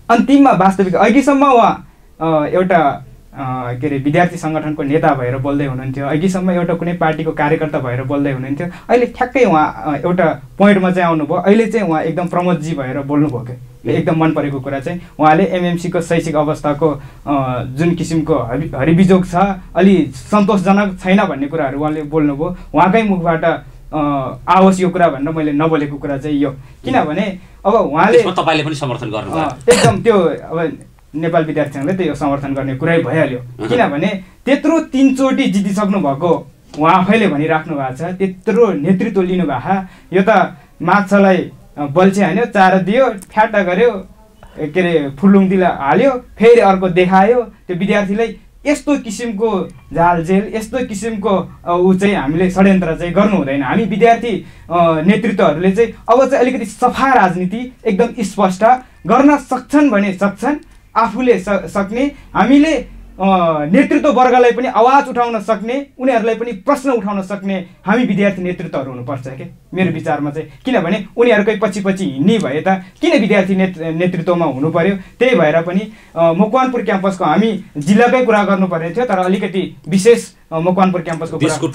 अन्तिममा वास्तविक अघिसम्म उहाँ एउटा के अरे विद्यार्थी सङ्गठनको नेता भएर बोल्दै हुनुहुन्थ्यो, अघिसम्म एउटा कुनै पार्टीको कार्यकर्ता भएर बोल्दै हुनुहुन्थ्यो। अहिले ठ्याक्कै उहाँ एउटा पोइन्टमा चाहिँ आउनुभयो। अहिले चाहिँ उहाँ एकदम प्रमोदजी भएर बोल्नुभयो क्या। एकदम मन परेको कुरा चाहिँ उहाँले एमएमसीको शैक्षिक अवस्थाको जुन किसिमको हरिबिजोग छ, अलि सन्तोषजनक छैन भन्ने कुराहरू उहाँले बोल्नुभयो। उहाँकै मुखबाट आओस् यो कुरा भनेर मैले नबोलेको कुरा चाहिँ यो, किनभने अब उहाँले तपाईँले पनि समर्थन गर्नुभयो एकदम त्यो अब नेपाल विद्यार्थी सङ्घले त यो समर्थन गर्ने कुरै भइहाल्यो, किनभने त्यत्रो 3 चोटि जितिसक्नु भएको उहाँ आफैले भनिराख्नु भएको छ। त्यत्रो नेतृत्व लिनुभएको, यो त माछालाई बल्छी हान्यो, चारो दियो, फ्याटा गर्यो, के अरे फुलुङदिला हाल्यो, फेरि अर्को देखायो। त्यो विद्यार्थीलाई यस्तो किसिमको झालझेल, यस्तो किसिमको ऊ चाहिँ हामीले षड्यन्त्र चाहिँ गर्नु हुँदैन। हामी विद्यार्थी नेतृत्वहरूले चाहिँ अब चाहिँ अलिकति सफा राजनीति एकदम स्पष्ट गर्न सक्छन् भने सक्छन्, आफूले सक्ने, हामीले नेतृत्व वर्गलाई पनि आवाज उठाउन सक्ने, उनीहरूलाई पनि प्रश्न उठाउन सक्ने हामी विद्यार्थी नेतृत्वहरू हुनुपर्छ के मेरो विचारमा चाहिँ। किनभने उनीहरूकै पछि पछि हिँड्ने भए त किन विद्यार्थी नेतृत्वमा हुनु पर्यो। त्यही भएर पनि मकवानपुर क्याम्पसको हामी जिल्लाकै कुरा गर्नुपर्ने थियो, तर अलिकति विशेष मकवानपुर क्याम्पसको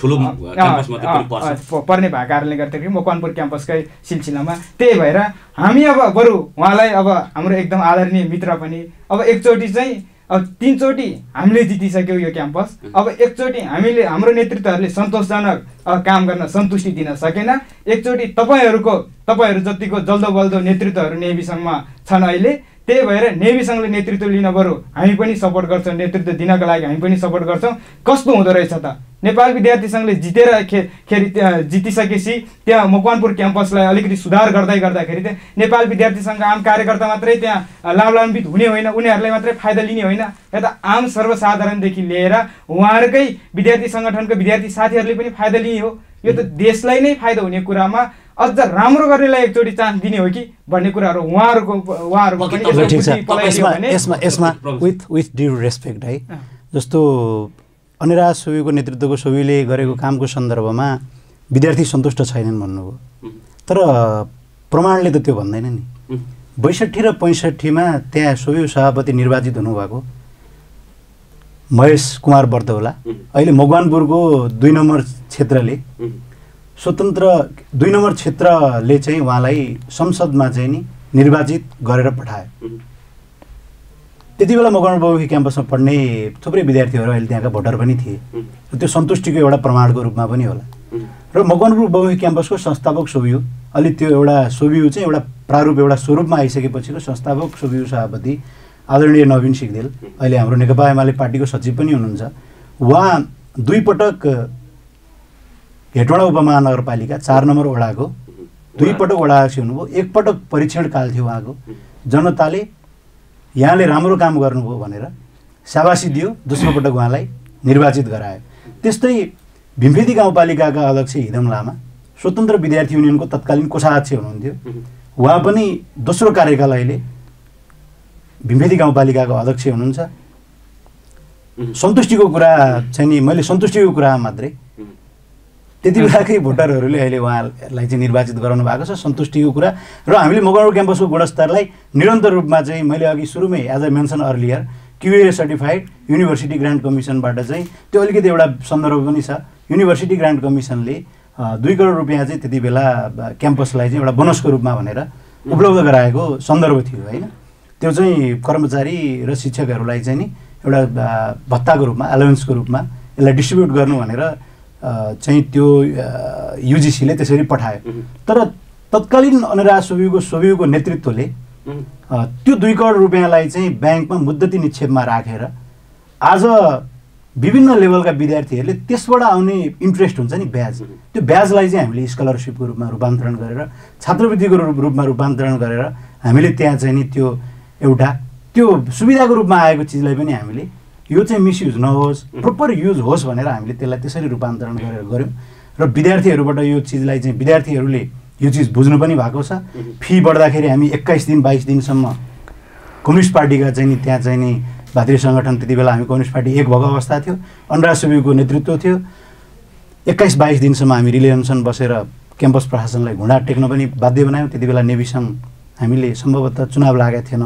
पर्ने भएको कारणले गर्दाखेरि मकवानपुर क्याम्पसकै सिलसिलामा, त्यही भएर हामी अब बरु उहाँलाई अब हाम्रो एकदम आदरणीय मित्र पनि अब एकचोटि चाहिँ अब 3 चोटि हामीले जितिसक्यौँ यो क्याम्पस, अब एकचोटि हामीले हाम्रो नेतृत्वहरूले सन्तोषजनक काम गर्न सन्तुष्टि दिन सकेन। एकचोटि तपाईँहरू जतिको जल्दो बल्दो नेतृत्वहरू नेभी सङ्घमा छन् अहिले, त्यही भएर नेभी सङ्घले नेतृत्व लिन बरु हामी पनि सपोर्ट गर्छौँ, नेतृत्व दिनको लागि हामी पनि सपोर्ट गर्छौँ। कस्तो हुँदो रहेछ त नेपाल विद्यार्थी सङ्घले जितेर जितिसकेपछि त्यहाँ मकवानपुर क्याम्पसलाई अलिकति सुधार गर्दाखेरि चाहिँ नेपाल विद्यार्थी सङ्घका आम कार्यकर्ता मात्रै त्यहाँ लाभान्वित हुने होइन, उनीहरूलाई मात्रै फाइदा लिने होइन, या त आम सर्वसाधारणदेखि लिएर उहाँहरूकै विद्यार्थी सङ्गठनको विद्यार्थी साथीहरूले पनि फाइदा लिने हो। यो त देशलाई नै फाइदा हुने कुरामा अझ राम्रो गर्नेलाई एकचोटि चान्स दिने हो कि भन्ने कुराहरू उहाँहरूको पनि यसमा विथ ड्यु रेस्पेक्ट है, जस्तो अनिराज सोवीको नेतृत्वको सोवीले गरेको कामको सन्दर्भमा विद्यार्थी सन्तुष्ट छैनन् भन्नुभयो, तर प्रमाणले त त्यो भन्दैन नि। 62 र 65मा त्यहाँ सोवी सभापति निर्वाचित हुनुभएको महेश कुमार बर्दौला अहिले मकवानपुरको 2 नम्बर क्षेत्रले स्वतन्त्र 2 नम्बर क्षेत्रले चाहिँ उहाँलाई संसदमा चाहिँ नि निर्वाचित गरेर पठायो। त्यति बेला मकवानपुर बहुमुखी क्याम्पसमा पढ्ने थुप्रै विद्यार्थीहरू अहिले त्यहाँका भोटर पनि थिए, त्यो सन्तुष्टिको एउटा प्रमाणको रूपमा पनि होला। र मकवानपुर बहुमुखी क्याम्पसको संस्थापक सोभियु, अलि त्यो एउटा सोभियु चाहिँ एउटा प्रारूप एउटा स्वरूपमा आइसकेपछिको संस्थापक सोभियु सभापति आदरणीय नवीन सिग्देल अहिले हाम्रो नेकपा एमाले पार्टीको सचिव पनि हुनुहुन्छ। उहाँ 2 पटक हेटवडा उपमहानगरपालिका 4 नम्बर वडाको 2 पटक वडा अध्यक्ष हुनुभयो। 1 पटक परीक्षण काल थियो उहाँको, जनताले यहाँले राम्रो काम गर्नुभयो भनेर शाबासी दियो, दोस्रो पटक उहाँलाई निर्वाचित गरायो। त्यस्तै भीमफेदी गाउँपालिकाका अध्यक्ष हिदम लामा स्वतन्त्र विद्यार्थी युनियनको तत्कालीन कोषाध्यक्ष हुनुहुन्थ्यो, उहाँ पनि दोस्रो कार्यकाल अहिले भीमफेदी गाउँपालिकाको अध्यक्ष हुनुहुन्छ। सन्तुष्टिको कुरा चाहिँ नि मैले सन्तुष्टिको कुरा मात्रै, त्यति बेलाकै भोटरहरूले अहिले उहाँलाई चाहिँ निर्वाचित गराउनु भएको छ, सन्तुष्टिको कुरा। र हामीले मकवानपुर क्याम्पसको गुणस्तरलाई निरन्तर रूपमा चाहिँ मैले अघि सुरुमै as a mention earlier QA certified university grant कमिसनबाट चाहिँ त्यो अलिकति एउटा सन्दर्भ पनि छ। युनिभर्सिटी ग्रान्ट कमिसनले 2 करोड रुपियाँ चाहिँ त्यति बेला क्याम्पसलाई चाहिँ एउटा बोनसको रूपमा भनेर उपलब्ध गराएको सन्दर्भ थियो होइन। त्यो चाहिँ कर्मचारी र शिक्षकहरूलाई चाहिँ नि एउटा भत्ताको रूपमा एलाउन्सको रूपमा यसलाई डिस्ट्रिब्युट गर्नु भनेर चाहिँ त्यो युजिसीले त्यसरी पठायो। तर तत्कालीन अनिराज सोभियुको नेतृत्वले त्यो 2 करोड रुपियाँलाई चाहिँ ब्याङ्कमा मुद्दती निक्षेपमा राखेर आज विभिन्न लेभलका विद्यार्थीहरूले त्यसबाट आउने इन्ट्रेस्ट हुन्छ नि ब्याज, त्यो ब्याजलाई चाहिँ हामीले स्कलरसिपको रूपमा रूपान्तरण गरेर छात्रवृत्तिको रूपमा रूपान्तरण गरेर हामीले त्यहाँ चाहिँ नि त्यो एउटा त्यो सुविधाको रूपमा आएको चिजलाई पनि हामीले यो चाहिँ मिसयुज नहोस्, प्रोपर युज होस् भनेर हामीले त्यसलाई त्यसरी रूपान्तरण गरेर गऱ्यौँ। र विद्यार्थीहरूबाट यो चिजलाई चाहिँ विद्यार्थीहरूले यो चिज बुझ्नु पनि भएको छ। फी बढ्दाखेरि हामी 21 दिन 22 दिनसम्म कम्युनिस्ट पार्टीका चाहिँ नि त्यहाँ चाहिँ नि भातृ सङ्गठन, त्यति बेला हामी कम्युनिस्ट पार्टी एक भएको अवस्था थियो, अनिराज सोभियुको नेतृत्व थियो। 21-22 दिनसम्म हामी रिलेसनसन बसेर क्याम्पस प्रशासनलाई घुँडा टेक्न पनि बाध्य बनायौँ। त्यति बेला नेभी सङ्घ हामीले सम्भवतः चुनाव लागेको थिएन होला,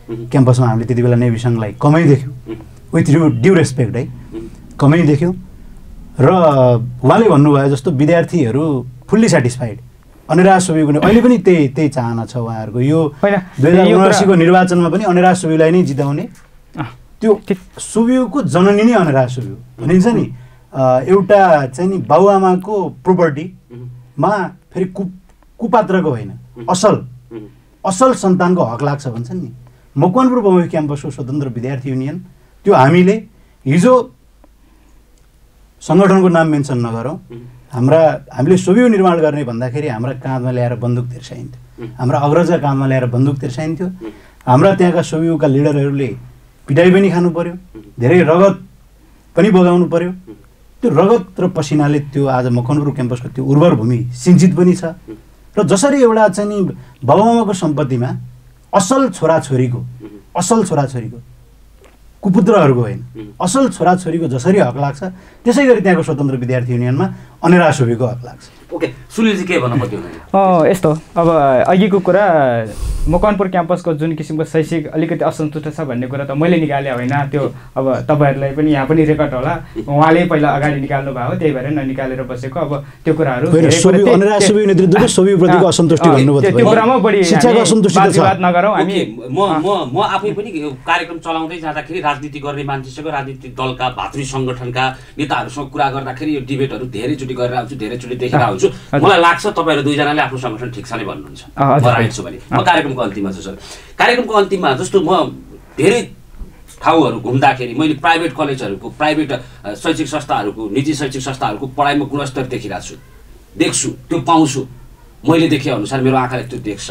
क्याम्पसमा हामीले त्यति बेला नेभी सङ्घलाई कमै देख्यौँ, विथ ड्यु रेस्पेक्ट है, कमै देख्यौँ। र उहाँले भन्नुभयो जस्तो विद्यार्थीहरू फुल्ली सेटिस्फाइड, अनिराज सुब्बीको अहिले पनि त्यही चाहना छ उहाँहरूको। यो 2079 को निर्वाचनमा पनि अनिराज सुब्बीलाई नै जिताउने, त्यो सुब्बीको जननी नै अनिराज सुब्बी भनिन्छ नि। एउटा चाहिँ नि बाबुआमाको प्रोपर्टीमा फेरि कुपात्रको होइन, असल सन्तानको हक लाग्छ भन्छन् नि। मकवानपुर बहुमुखी क्याम्पसको स्वतन्त्र विद्यार्थी युनियन, त्यो हामीले हिजो सङ्गठनको नाम मेन्सन नगरौँ, हामीले सोभियो निर्माण गर्ने भन्दाखेरि हाम्रा काँधमा ल्याएर बन्दुक तिर्साइन्थ्यो, हाम्रा अग्रजका काँधमा ल्याएर बन्दुक तिर्साइन्थ्यो। हाम्रा त्यहाँका सोभियोका लिडरहरूले पिटाइ पनि खानु पर्यो, धेरै रगत पनि बगाउनु पर्यो। त्यो रगत र पसिनाले त्यो आज मकवानपुर क्याम्पसको त्यो उर्वर भूमि सिन्चित पनि छ। र जसरी एउटा चाहिँ नि बाबुआमाको सम्पत्तिमा असल छोराछोरीको कुपुत्रहरूको होइन, असल छोराछोरीको जसरी हक लाग्छ, त्यसै गरी त्यहाँको स्वतन्त्र विद्यार्थी युनियनमा अनिराज सुब्बीको हक लाग्छ। ओके, सुनिलजी के भन्नु पर्यो? यस्तो, अब अघिको कुरा मकवानपुर क्याम्पसको जुन किसिमको शैक्षिक अलिकति असन्तुष्ट छ भन्ने कुरा त मैले निकाले होइन, त्यो अब तपाईँहरूलाई पनि यहाँ पनि रेकर्ड होला, उहाँले पहिला अगाडि निकाल्नु भयो, त्यही भएर ननिकालेर बसेको। अब त्यो कुराहरू अनिराज सुब्बी नेतृत्वले सोभियोप्रतिको असन्तुष्टि भन्नुभयो, त्यो कुरामा बढी शिक्षाको असन्तुष्टि छ। बात नगरौँ हामी। म आफै पनि कार्यक्रम चलाउँदै जाँदाखेरि राजनीति गर्ने मान्छेसँग, राजनीतिक दलका भातृ सङ्गठनका नेताहरूसँग कुरा गर्दाखेरि यो डिबेटहरू धेरैचोटि गरेर आउँछु, धेरैचोटि देखेर आउँछु। मलाई लाग्छ तपाईँहरू दुईजनाले आफ्नो सङ्गठन ठिक छ नै भन्नुहुन्छ, म राइट छु भने। म कार्यक्रमको अन्तिममा छु सर, कार्यक्रमको अन्तिममा जस्तो म धेरै ठाउँहरू घुम्दाखेरि मैले प्राइभेट कलेजहरूको, प्राइभेट शैक्षिक संस्थाहरूको, निजी शैक्षिक संस्थाहरूको पढाइमा गुणस्तर देखिरहेको छु, देख्छु, त्यो पाउँछु। मैले देखे अनुसार मेरो आँखाले त्यो देख्छ।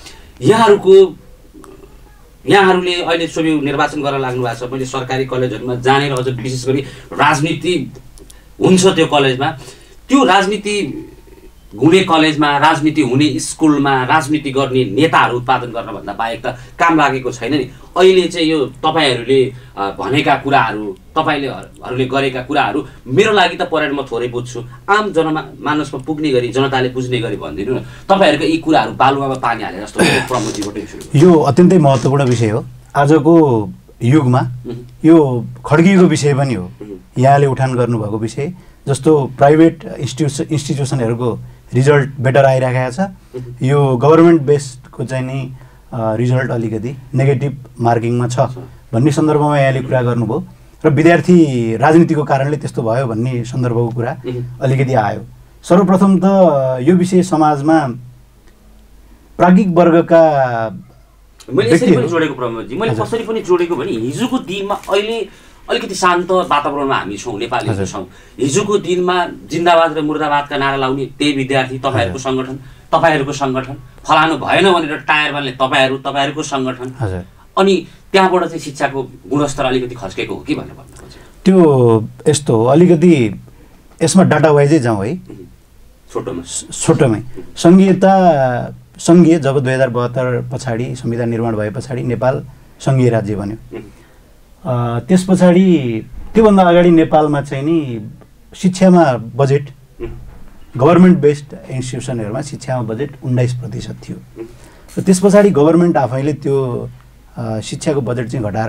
यहाँहरूले अहिले सोभियो निर्वाचन गर्न लाग्नु भएको छ। मैले सरकारी कलेजहरूमा जानेर अझ विशेष गरी राजनीति हुन्छ त्यो कलेजमा, त्यो राजनीति हुने कलेजमा, राजनीति हुने स्कुलमा राजनीति गर्ने नेताहरू उत्पादन गर्नभन्दा बाहेक त काम लागेको छैन नि। अहिले चाहिँ यो तपाईँहरूले भनेका कुराहरू, तपाईँहरूले गरेका कुराहरू मेरो लागि त परेर म थोरै बुझ्छु, आम जनमानसमा पुग्ने गरी, जनताले बुझ्ने गरी भनिदिनु न। तपाईँहरूको यी कुराहरू बालुवामा पानी हाले जस्तो प्रमोदजीबाटै सुरु। यो अत्यन्तै महत्त्वपूर्ण विषय हो आजको युगमा, यो खड्किएको विषय पनि हो। यहाँले उठान गर्नुभएको विषय जस्तो प्राइभेट इन्स्टिट्युसनहरूको रिजल्ट बेटर आइरहेको छ, यो गभर्मेन्ट बेस्डको चाहिँ नि रिजल्ट अलिकति नेगेटिभ मार्किङमा छ भन्ने सन्दर्भमा यहाँले कुरा गर्नुभयो र विद्यार्थी राजनीतिको कारणले त्यस्तो भयो भन्ने सन्दर्भको कुरा अलिकति आयो। सर्वप्रथम त यो विषय समाजमा प्राज्ञिक वर्गका मैले यसरी पनि जोडेको प्रमोदजी, मैले कसरी पनि जोडेको भने हिजोको दिनमा अहिले अलिकति शान्त वातावरणमा हामी छौँ, नेपालीहरू छौँ। हिजोको दिनमा जिन्दाबाद र मुर्दाबादका नारा लाउने त्यही विद्यार्थी, तपाईँहरूको सङ्गठन, फलानु भएन भनेर टायर बाल्ने तपाईँहरूको सङ्गठन, अनि त्यहाँबाट चाहिँ शिक्षाको गुणस्तर अलिकति खस्केको हो कि भनेर भन्नु खोज्छु। त्यो यस्तो हो, अलिकति यसमा डाटा वाइजै जाउँ है, छोटोमै। सङ्घीय जब 2072 पछाडि संविधान निर्माण भए पछाडि नेपाल सङ्घीय राज्य बन्यो। त्यस पछाडि त्योभन्दा अगाडि नेपालमा चाहिँ नि शिक्षामा बजेट, गभर्मेन्ट बेस्ड इन्स्टिट्युसनहरूमा शिक्षामा बजेट 19% थियो र त्यस पछाडि गभर्मेन्ट आफैले त्यो शिक्षाको बजेट चाहिँ घटाएर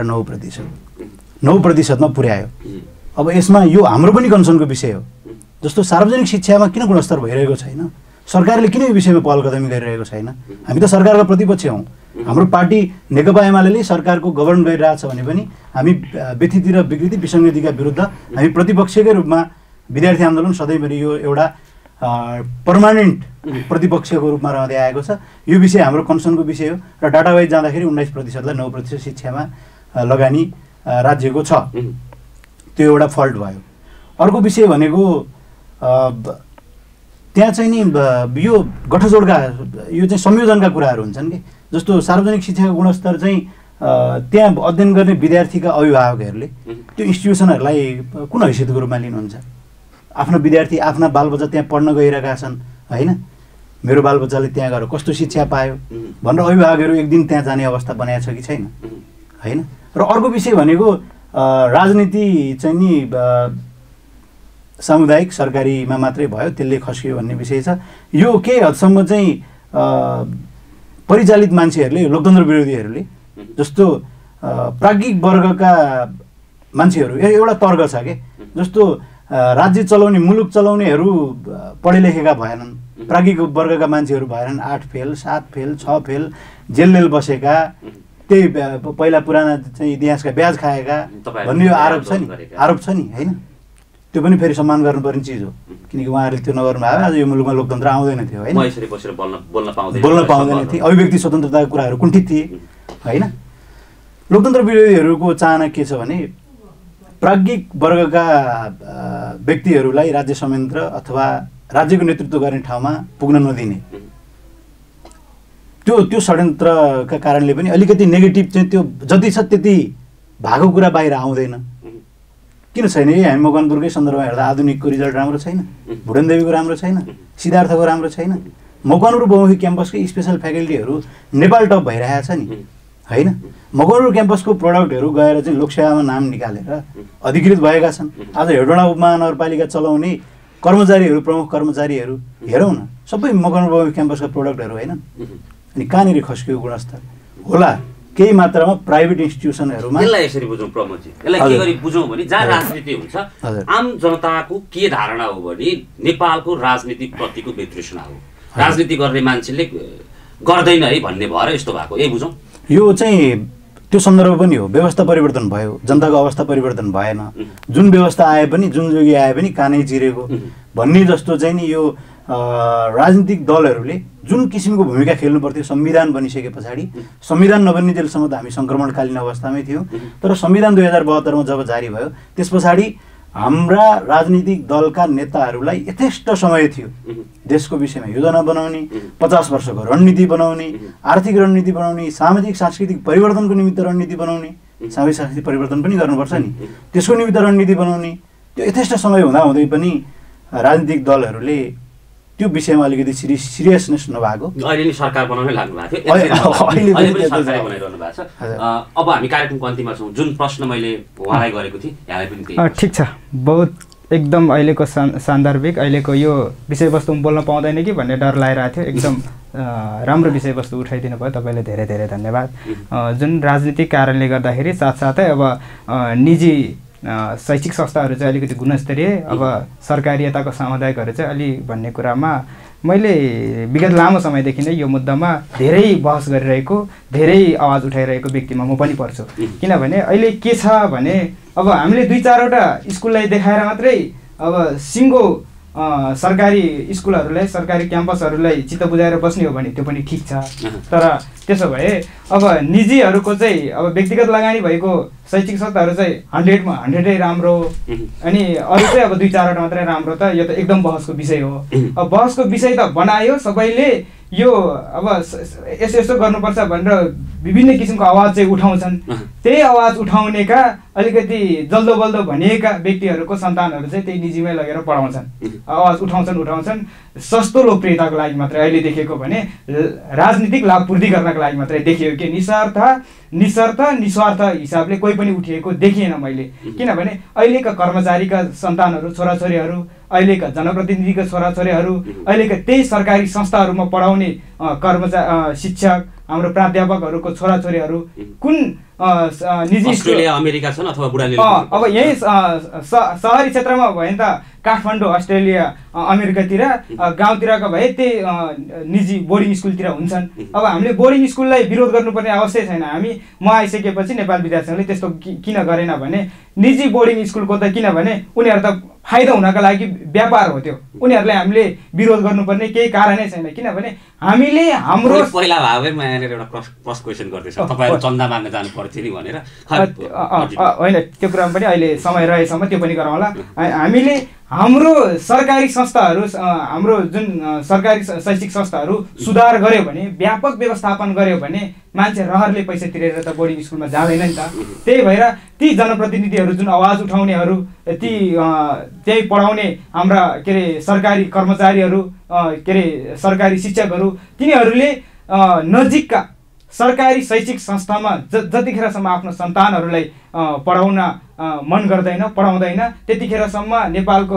9%मा पुर्यायो। अब यसमा यो हाम्रो पनि कन्सर्नको विषय हो। जस्तो सार्वजनिक शिक्षामा किन गुणस्तर भइरहेको छैन, सरकारले किन यो विषयमा पहल कदमी गरिरहेको छैन? हामी त सरकारका प्रतिपक्ष हौँ, हाम्रो पार्टी नेकपा एमाले सरकारको गभर्न गरिरहेछ भने पनि हामी व्यथिति र विकृति विसङ्गतिका विरुद्ध हामी प्रतिपक्षकै रूपमा विद्यार्थी आन्दोलन सधैँभरि यो एउटा पर्मानेन्ट प्रतिपक्षको रूपमा रहँदै आएको छ। यो विषय हाम्रो कन्सर्नको विषय हो र डाटा वाइज जाँदाखेरि 19%लाई 9% शिक्षामा लगानी राज्यको छ, त्यो एउटा फल्ट भयो। अर्को विषय भनेको त्यहाँ चाहिँ नि यो गठजोडका, यो चाहिँ संयोजनका कुराहरू हुन्छन् कि जस्तो सार्वजनिक शिक्षाको गुणस्तर चाहिँ त्यहाँ अध्ययन गर्ने विद्यार्थीका अभिभावकहरूले त्यो इन्स्टिट्युसनहरूलाई कुन हैसियतको रूपमा लिनुहुन्छ? आफ्नो विद्यार्थी, आफ्ना बालबच्चा त्यहाँ पढ्न गइरहेका छन् होइन, मेरो बालबच्चाले त्यहाँ गएर कस्तो शिक्षा पायो भनेर अभिभावकहरू एक दिन त्यहाँ जाने अवस्था बनाएको छ कि छैन होइन। र अर्को विषय भनेको राजनीति चाहिँ नि सामुदायिक सरकारीमा मात्रै भयो, त्यसले खस्कियो भन्ने विषय छ। यो केही हदसम्म चाहिँ परिचालित मान्छेहरूले, लोकतन्त्र विरोधीहरूले जस्तो प्राज्ञिक वर्गका मान्छेहरू एउटा तर्क छ के जस्तो राज्य चलाउने मुलुक चलाउनेहरू पढे लेखेका भएनन्, प्राज्ञिक वर्गका मान्छेहरू भएनन्, 8 फेल 7 फेल 6 फेल जेल बसेका, त्यही पहिला पुराना चाहिँ इतिहासका ब्याज खाएका भन्ने यो आरोप छ नि होइन। त्यो पनि फेरि सम्मान गर्नुपर्ने चिज हो, किनकि उहाँहरूले त्यो नगर्नु भए आज यो मुलुकमा लोकतन्त्र आउँदैन थियो होइन, बोल्न पाउँदैन थिए, अभिव्यक्ति स्वतन्त्रताका कुराहरू कुण्ठित थिए होइन। लोकतन्त्र विरोधीहरूको चाहना के छ भने प्राज्ञिक वर्गका व्यक्तिहरूलाई राज्य संयन्त्र अथवा राज्यको नेतृत्व गर्ने ठाउँमा पुग्न नदिने, त्यो षड्यन्त्रका कारणले पनि अलिकति नेगेटिभ चाहिँ त्यो जति छ त्यति भएको कुरा बाहिर आउँदैन। किन छैन? हामी मकवानपुरकै सन्दर्भमा हेर्दा आधुनिकको रिजल्ट राम्रो छैन, भुडनदेवीको राम्रो छैन, सिद्धार्थको राम्रो छैन, मकवानपुर बहुमुखी क्याम्पसकै स्पेसल फ्याकल्टीहरू नेपाल टप भइरहेको छ नि होइन। मकवानपुर क्याम्पसको प्रडक्टहरू गएर चाहिँ लोकसेवामा नाम निकालेर अधिकृत भएका छन्। आज हेटौँडा उपमहानगरपालिका चलाउने कर्मचारीहरू, प्रमुख कर्मचारीहरू हेरौँ न, सबै मकवानपुर बहुमुखी क्याम्पसका प्रडक्टहरू होइन। अनि कहाँनिर खस्कियो गुणस्तर होला? केही मात्रामा प्राइभेट इन्स्टिट्युसनहरूमा। यसलाई यसरी बुझौँ प्रमोदजी, यसलाई के गरी बुझौँ भने जहाँ राजनीति हुन्छ आम जनताको के धारणा हो भने नेपालको राजनीतिप्रतिको वितृष्णा हो, राजनीति गर्ने मान्छेले गर्दैन है भन्ने भएर यस्तो भएको, यही बुझौँ। यो चाहिँ त्यो सन्दर्भ पनि हो, व्यवस्था परिवर्तन भयो, जनताको अवस्था परिवर्तन भएन, जुन व्यवस्था आए पनि जुन जोगी आए पनि कानै चिरेको भन्ने जस्तो चाहिँ नि यो राजनीतिक दलहरूले जुन किसिमको भूमिका खेल्नु पर्थ्यो संविधान बनिसके पछाडि, संविधान नबन्ने जेलसम्म त हामी सङ्क्रमणकालीन अवस्थामै थियौँ, तर संविधान 2072 मा जब जारी भयो त्यस पछाडि हाम्रा राजनीतिक दलका नेताहरूलाई यथेष्ट समय थियो देशको विषयमा योजना बनाउने, 50 वर्षको रणनीति बनाउने, आर्थिक रणनीति बनाउने, सामाजिक सांस्कृतिक परिवर्तनको निमित्त रणनीति बनाउने, सामाजिक सांस्कृतिक परिवर्तन पनि गर्नुपर्छ नि, त्यसको निमित्त रणनीति बनाउने। त्यो यथेष्ट समय हुँदाहुँदै पनि राजनीतिक दलहरूले त्यो विषयमा अलिकति सिरियसनेस नभएको, अहिले नि सरकार बनाउनै लाग्नु भएको थियो, अहिले पनि सरकार बनाइरहनु भएको छ। अब हामी कार्यक्रमको अन्तिममा छौँ, जुन प्रश्न मैले उहाँलाई गरेको थिएँ यहाँलाई पनि त्यही। ठिक छ, बहुत एकदम अहिलेको सान्दर्भिक, अहिलेको यो विषयवस्तुमा बोल्न पाउँदैन कि भन्ने डर लागिरहेको थियो। एकदम राम्रो विषयवस्तु उठाइदिनु भयो, तपाईँले धेरै धेरै धन्यवाद। जुन राजनीतिक कारणले गर्दाखेरि साथसाथै अब निजी शैक्षिक संस्थाहरू चाहिँ अलिकति गुणस्तरीय, अब सरकारीयताको सामुदायिकहरू चाहिँ अलि भन्ने कुरामा मैले विगत लामो समयदेखि नै यो मुद्दामा धेरै बहस गरिरहेको, धेरै आवाज उठाइरहेको व्यक्तिमा म पनि पर्छु। किनभने अहिले के छ भने अब हामीले 2-4वटा स्कुललाई देखाएर मात्रै अब सिङ्गो सरकारी स्कुलहरूलाई, सरकारी क्याम्पसहरूलाई चित्त बुझाएर बस्ने हो भने त्यो पनि ठिक छ, तर त्यसो भए अब निजीहरूको चाहिँ अब व्यक्तिगत लगानी भएको शैक्षिक संस्थाहरू चाहिँ 100मा 100 राम्रो, अनि अरू चाहिँ अब 2-4वटा मात्रै राम्रो, त यो त एकदम बहसको विषय हो। अब बहसको विषय त बनायो सबैले, यो अब यसो गर्नुपर्छ भनेर विभिन्न किसिमको आवाज चाहिँ उठाउँछन्। त्यही आवाज उठाउनेका अलिकति जल्दो बल्दो भनिएका व्यक्तिहरूको सन्तानहरू चाहिँ त्यही निजीमै लगेर पढाउँछन्, आवाज उठाउँछन् सस्तो लोकप्रियताको लागि मात्रै अहिले देखेको भने राजनीतिक लाभपूर्ति गर्नको लागि मात्रै देखियो कि निस्वार्थ हिसाबले कोही पनि उठिएको देखिएन मैले। किनभने अहिलेका कर्मचारीका सन्तानहरू, छोराछोरीहरू, अहिलेका जनप्रतिनिधिका छोराछोरीहरू, अहिलेका त्यही सरकारी संस्थाहरूमा पढाउने शिक्षक, हाम्रो प्राध्यापकहरूको छोराछोरीहरू कुन निजी अस्ट्रेलिया अमेरिका छन् अथवा बुढाले अब यही सहरी क्षेत्रमा भयो नि त, काठमाडौँ अस्ट्रेलिया अमेरिकातिर, गाउँतिरका भए त्यही निजी बोर्डिङ स्कुलतिर हुन्छन्। अब हामीले बोर्डिङ स्कुललाई विरोध गर्नुपर्ने आवश्यक छैन। म आइसकेपछि नेपाल विद्यार्थी सङ्घले त्यस्तो किन गरेन भने निजी बोर्डिङ स्कुलको त किनभने उनीहरू त फाइदा हुनका लागि व्यापार हो, त्यो उनीहरूलाई हामीले विरोध गर्नुपर्ने केही कारणै छैन। किनभने हामीले हाम्रो पहिला भागैमा यहाँनिर एउटा क्रस क्वेसन गर्दैछ, तपाईँहरू चन्दा माग्न जानु पर्थ्यो नि भनेर। होइन, त्यो कुरामा पनि अहिले समय रहेसम्म त्यो पनि गरौँला। हामीले हाम्रो सरकारी संस्थाहरू, हाम्रो जुन सरकारी शैक्षिक संस्थाहरू सुधार गर्यो भने, व्यापक व्यवस्थापन गर्यो भने मान्छे रहरले पैसा तिरेर त बोर्डिङ स्कुलमा जाँदैन नि त। त्यही भएर ती जनप्रतिनिधिहरू जुन आवाज उठाउनेहरू, त्यही पढाउने हाम्रा के अरे सरकारी कर्मचारीहरू, के अरे सरकारी शिक्षकहरू, तिनीहरूले नजिकका सरकारी शैक्षिक संस्थामा जतिखेरसम्म आफ्नो सन्तानहरूलाई पढाउन मन गर्दैन, पढाउँदैन, त्यतिखेरसम्म नेपालको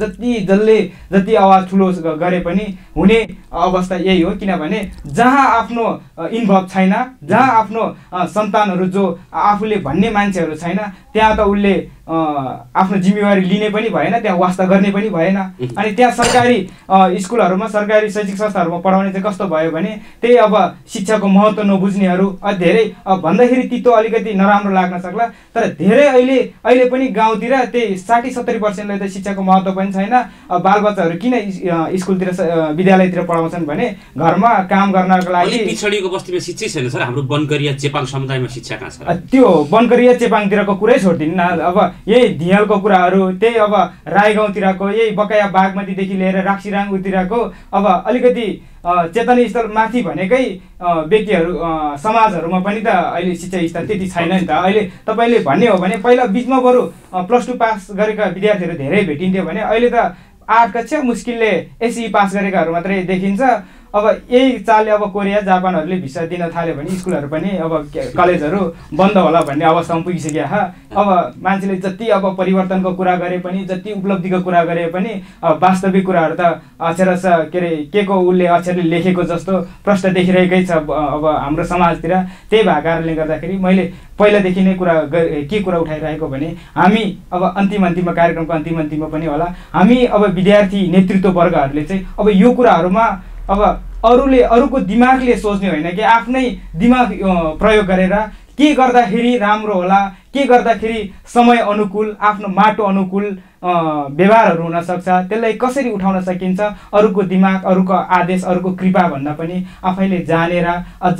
जति आवाज ठुलो गरे पनि हुने अवस्था यही हो। किनभने जहाँ आफ्नो इन्भल्भ छैन, जहाँ आफ्नो सन्तानहरू जो आफूले भन्ने मान्छेहरू छैन, त्यहाँ त उसले आफ्नो जिम्मेवारी लिने पनि भएन, त्यहाँ वास्ता गर्ने पनि भएन। अनि त्यहाँ सरकारी स्कुलहरूमा, सरकारी शैक्षिक संस्थाहरूमा पढाउने चाहिँ कस्तो भयो भने त्यही अब शिक्षाको महत्त्व नबुझ्नेहरू धेरै भन्दाखेरि तितो अलिकति नराम्रो लाग्न सक्ला, तर धेरै अहिले पनि गाउँतिर त्यही 60-70%ले त शिक्षाको महत्त्व पनि छैन। बालबच्चाहरू किन स्कुलतिर विद्यालयतिर पढाउँछन् भने घरमा काम गर्नको लागि। पिछडिएको बस्तीमा शिक्षै छैन सर, हाम्रो बनकरिया चेपाङ समुदायमा शिक्षा कहाँ छ? त्यो बनकरिया चेपाङतिरको कुरै छोडिदिनु न। अब यही धियलको कुराहरू, त्यही अब राई गाउँतिरको, यही बकाया बागमतीदेखि लिएर राक्सिराङ उतिरको अब अलिकति चेतन स्तर माथि भनेकै व्यक्तिहरू समाजहरूमा पनि त अहिले शिक्षा स्तर त्यति छैन नि त। अहिले तपाईँले भन्ने हो भने पहिला बिचमा बरु +2 पास गरेका विद्यार्थीहरू धेरै भेटिन्थ्यो भने अहिले त 8 कक्षा मुस्किलले एसई पास गरेकाहरू मात्रै देखिन्छ। अब यही चालले अब कोरिया जापानहरूले भिसा दिन थाल्यो भने स्कुलहरू पनि अब कलेजहरू बन्द होला भन्ने अवस्थामा पुगिसक्यो। अब मान्छेले जति अब परिवर्तनको कुरा गरे पनि, जति उपलब्धिको कुरा गरे पनि वास्तविक कुराहरू त अक्षरशः के को उसले अक्षरले लेखेको जस्तो प्रश्न देखिरहेकै छ अब हाम्रो समाजतिर। त्यही भएको कारणले गर्दाखेरि मैले पहिलादेखि नै के कुरा उठाइरहेको भने हामी अब अन्तिममा कार्यक्रमको अन्तिममा पनि होला, हामी अब विद्यार्थी नेतृत्व वर्गहरूले चाहिँ अब यो कुराहरूमा अब अरूको दिमागले सोच्ने होइन कि आफ्नै दिमाग प्रयोग गरेर के गर्दाखेरि राम्रो होला, के गर्दाखेरि समय अनुकूल, आफ्नो माटो अनुकूल व्यवहारहरू हुनसक्छ, त्यसलाई कसरी उठाउन सकिन्छ, अरूको दिमाग, अरूको आदेश, अरूको कृपा भन्दा पनि आफैले जानेर अझ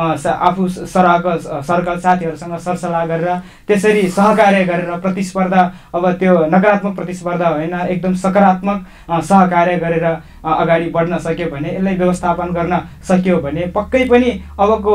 आफू सरहको सर्कल साथीहरूसँग सरसल्लाह गरेर त्यसरी सहकार्य गरेर प्रतिस्पर्धा, अब त्यो नकारात्मक प्रतिस्पर्धा होइन, एकदम सकारात्मक सहकार्य गरेर अगाडि बढ्न सक्यो भने, यसलाई व्यवस्थापन गर्न सक्यो भने पक्कै पनि अबको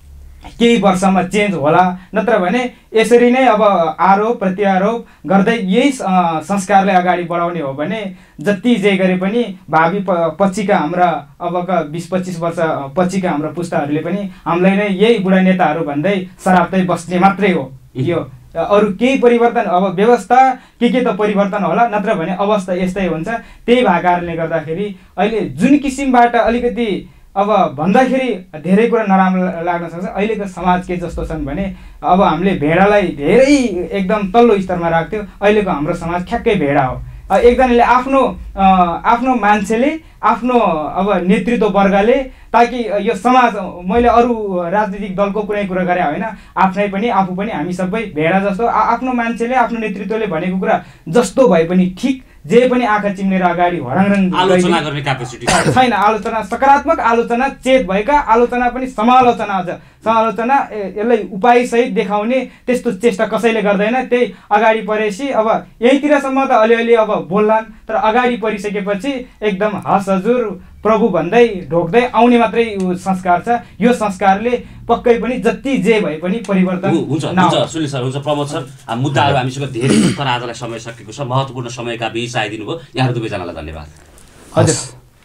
केही वर्षमा चेन्ज होला। नत्र भने यसरी नै अब आरोप प्रत्यारोप गर्दै यही संस्कारलाई अगाडि बढाउने हो भने जति जे गरे पनि भावी पछिका हाम्रा अबका 20-25 वर्ष पछिका हाम्रा पुस्ताहरूले पनि हामीलाई नै यही बुढा नेताहरू भन्दै सराप्दै बस्ने मात्रै हो। यो अरू केही परिवर्तन, अब व्यवस्था के त परिवर्तन होला, नत्र भने अवस्था यस्तै हुन्छ। त्यही भएको कारणले गर्दाखेरि अहिले जुन किसिमबाट अलिकति अब भन्दाखेरि धेरै कुरा नराम्रो लाग्न सक्छ। अहिलेको समाज के जस्तो छन् भने अब हामीले भेडालाई धेरै एकदम तल्लो स्तरमा राख्थ्यो, अहिलेको हाम्रो समाज ठ्याक्कै भेडा हो। एकजनाले आफ्नो मान्छेले, आफ्नो अब नेतृत्व वर्गले, ताकि यो समाज, मैले अरू राजनीतिक दलको कुनै कुरा गरे होइन, आफ्नै पनि आफू पनि हामी सबै भेडा जस्तो, आफ्नो मान्छेले, आफ्नो नेतृत्वले भनेको कुरा जस्तो भए पनि ठिक, जे पनि आँखा चिम्लेर अगाडि हराङ आलोचना गर्ने क्यापेसिटी छैन। आलोचना, सकारात्मक आलोचना, चेत भएका आलोचना पनि समालोचना, अझ समालोचना यसलाई उपायसहित देखाउने त्यस्तो चेष्टा कसैले गर्दैन। त्यही अगाडि परेपछि अब यहीँतिरसम्म त अलिअलि अब बोल्लान्, तर अगाडि परिसकेपछि एकदम हस हजुर प्रभु भन्दै ढोक्दै आउने मात्रै संस्कार छ। यो संस्कारले पक्कै पनि जति जे भए पनि परिवर्तन हुन्छ। सुनिल सर, हुन्छ। प्रमोद सर, मुद्दाहरू हामीसँग धेरै छ, तर आजलाई समय सकेको छ। महत्त्वपूर्ण समयका बीच आइदिनु भयो, यहाँहरू दुवैजनालाई धन्यवाद। हजुर,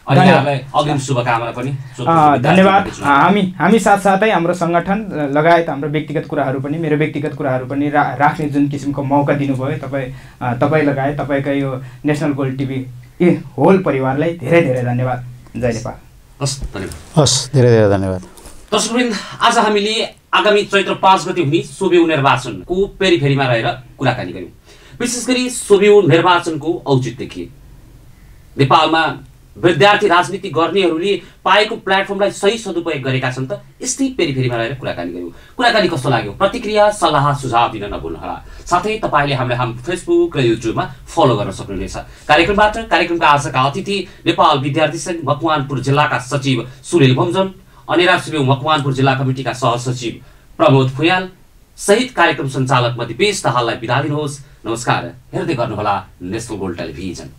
अग्रिम शुभकामना पनि धन्यवाद। हामी साथसाथै हाम्रो सङ्गठन लगायत हाम्रो व्यक्तिगत कुराहरू पनि, मेरो व्यक्तिगत कुराहरू पनि राख्ने जुन किसिमको मौका दिनुभयो तपाईँ लगायत तपाईँको यो नेसनल गोल्ड टिभी होल परिवारलाई धेरै धेरै धन्यवाद। जय नेपाल। हस्, धेरै धेरै धन्यवाद। दर्शकवृन्द, आज हामीले आगामी चैत्र 5 गते हुने सोभियु निर्वाचनको पेरिफेरीमा रहेर कुराकानी गर्यौँ। विशेष गरी सोभियु निर्वाचनको औचित्य के, नेपालमा विद्यार्थी राजनीति गर्नेहरूले पाएको प्लेटफर्मलाई सही सदुपयोग गरेका छन् त, यस्तै पेरिफेरीमा रहेर कुराकानी गर्यौँ। कुराकानी कस्तो लाग्यो? प्रतिक्रिया, सल्लाह, सुझाव दिन नभुल्नुहोला। साथै तपाईँले हामीलाई हाम्रो फेसबुक र युट्युबमा फलो गर्न सक्नुहुनेछ। कार्यक्रमका आजका अतिथि नेपाल विद्यार्थी सङ्घ मकवानपुर जिल्लाका सचिव सुनिल भुमजन, अनेरा सुब्यू मकवानपुर जिल्ला कमिटीका सहसचिव प्रमोद फुयाल सहित कार्यक्रम सञ्चालक मधुपेश दाहाललाई बिदा दिनुहोस्। नमस्कार। हेर्दै गर्नुहोला नेसनल गोल्ड टेलिभिजन।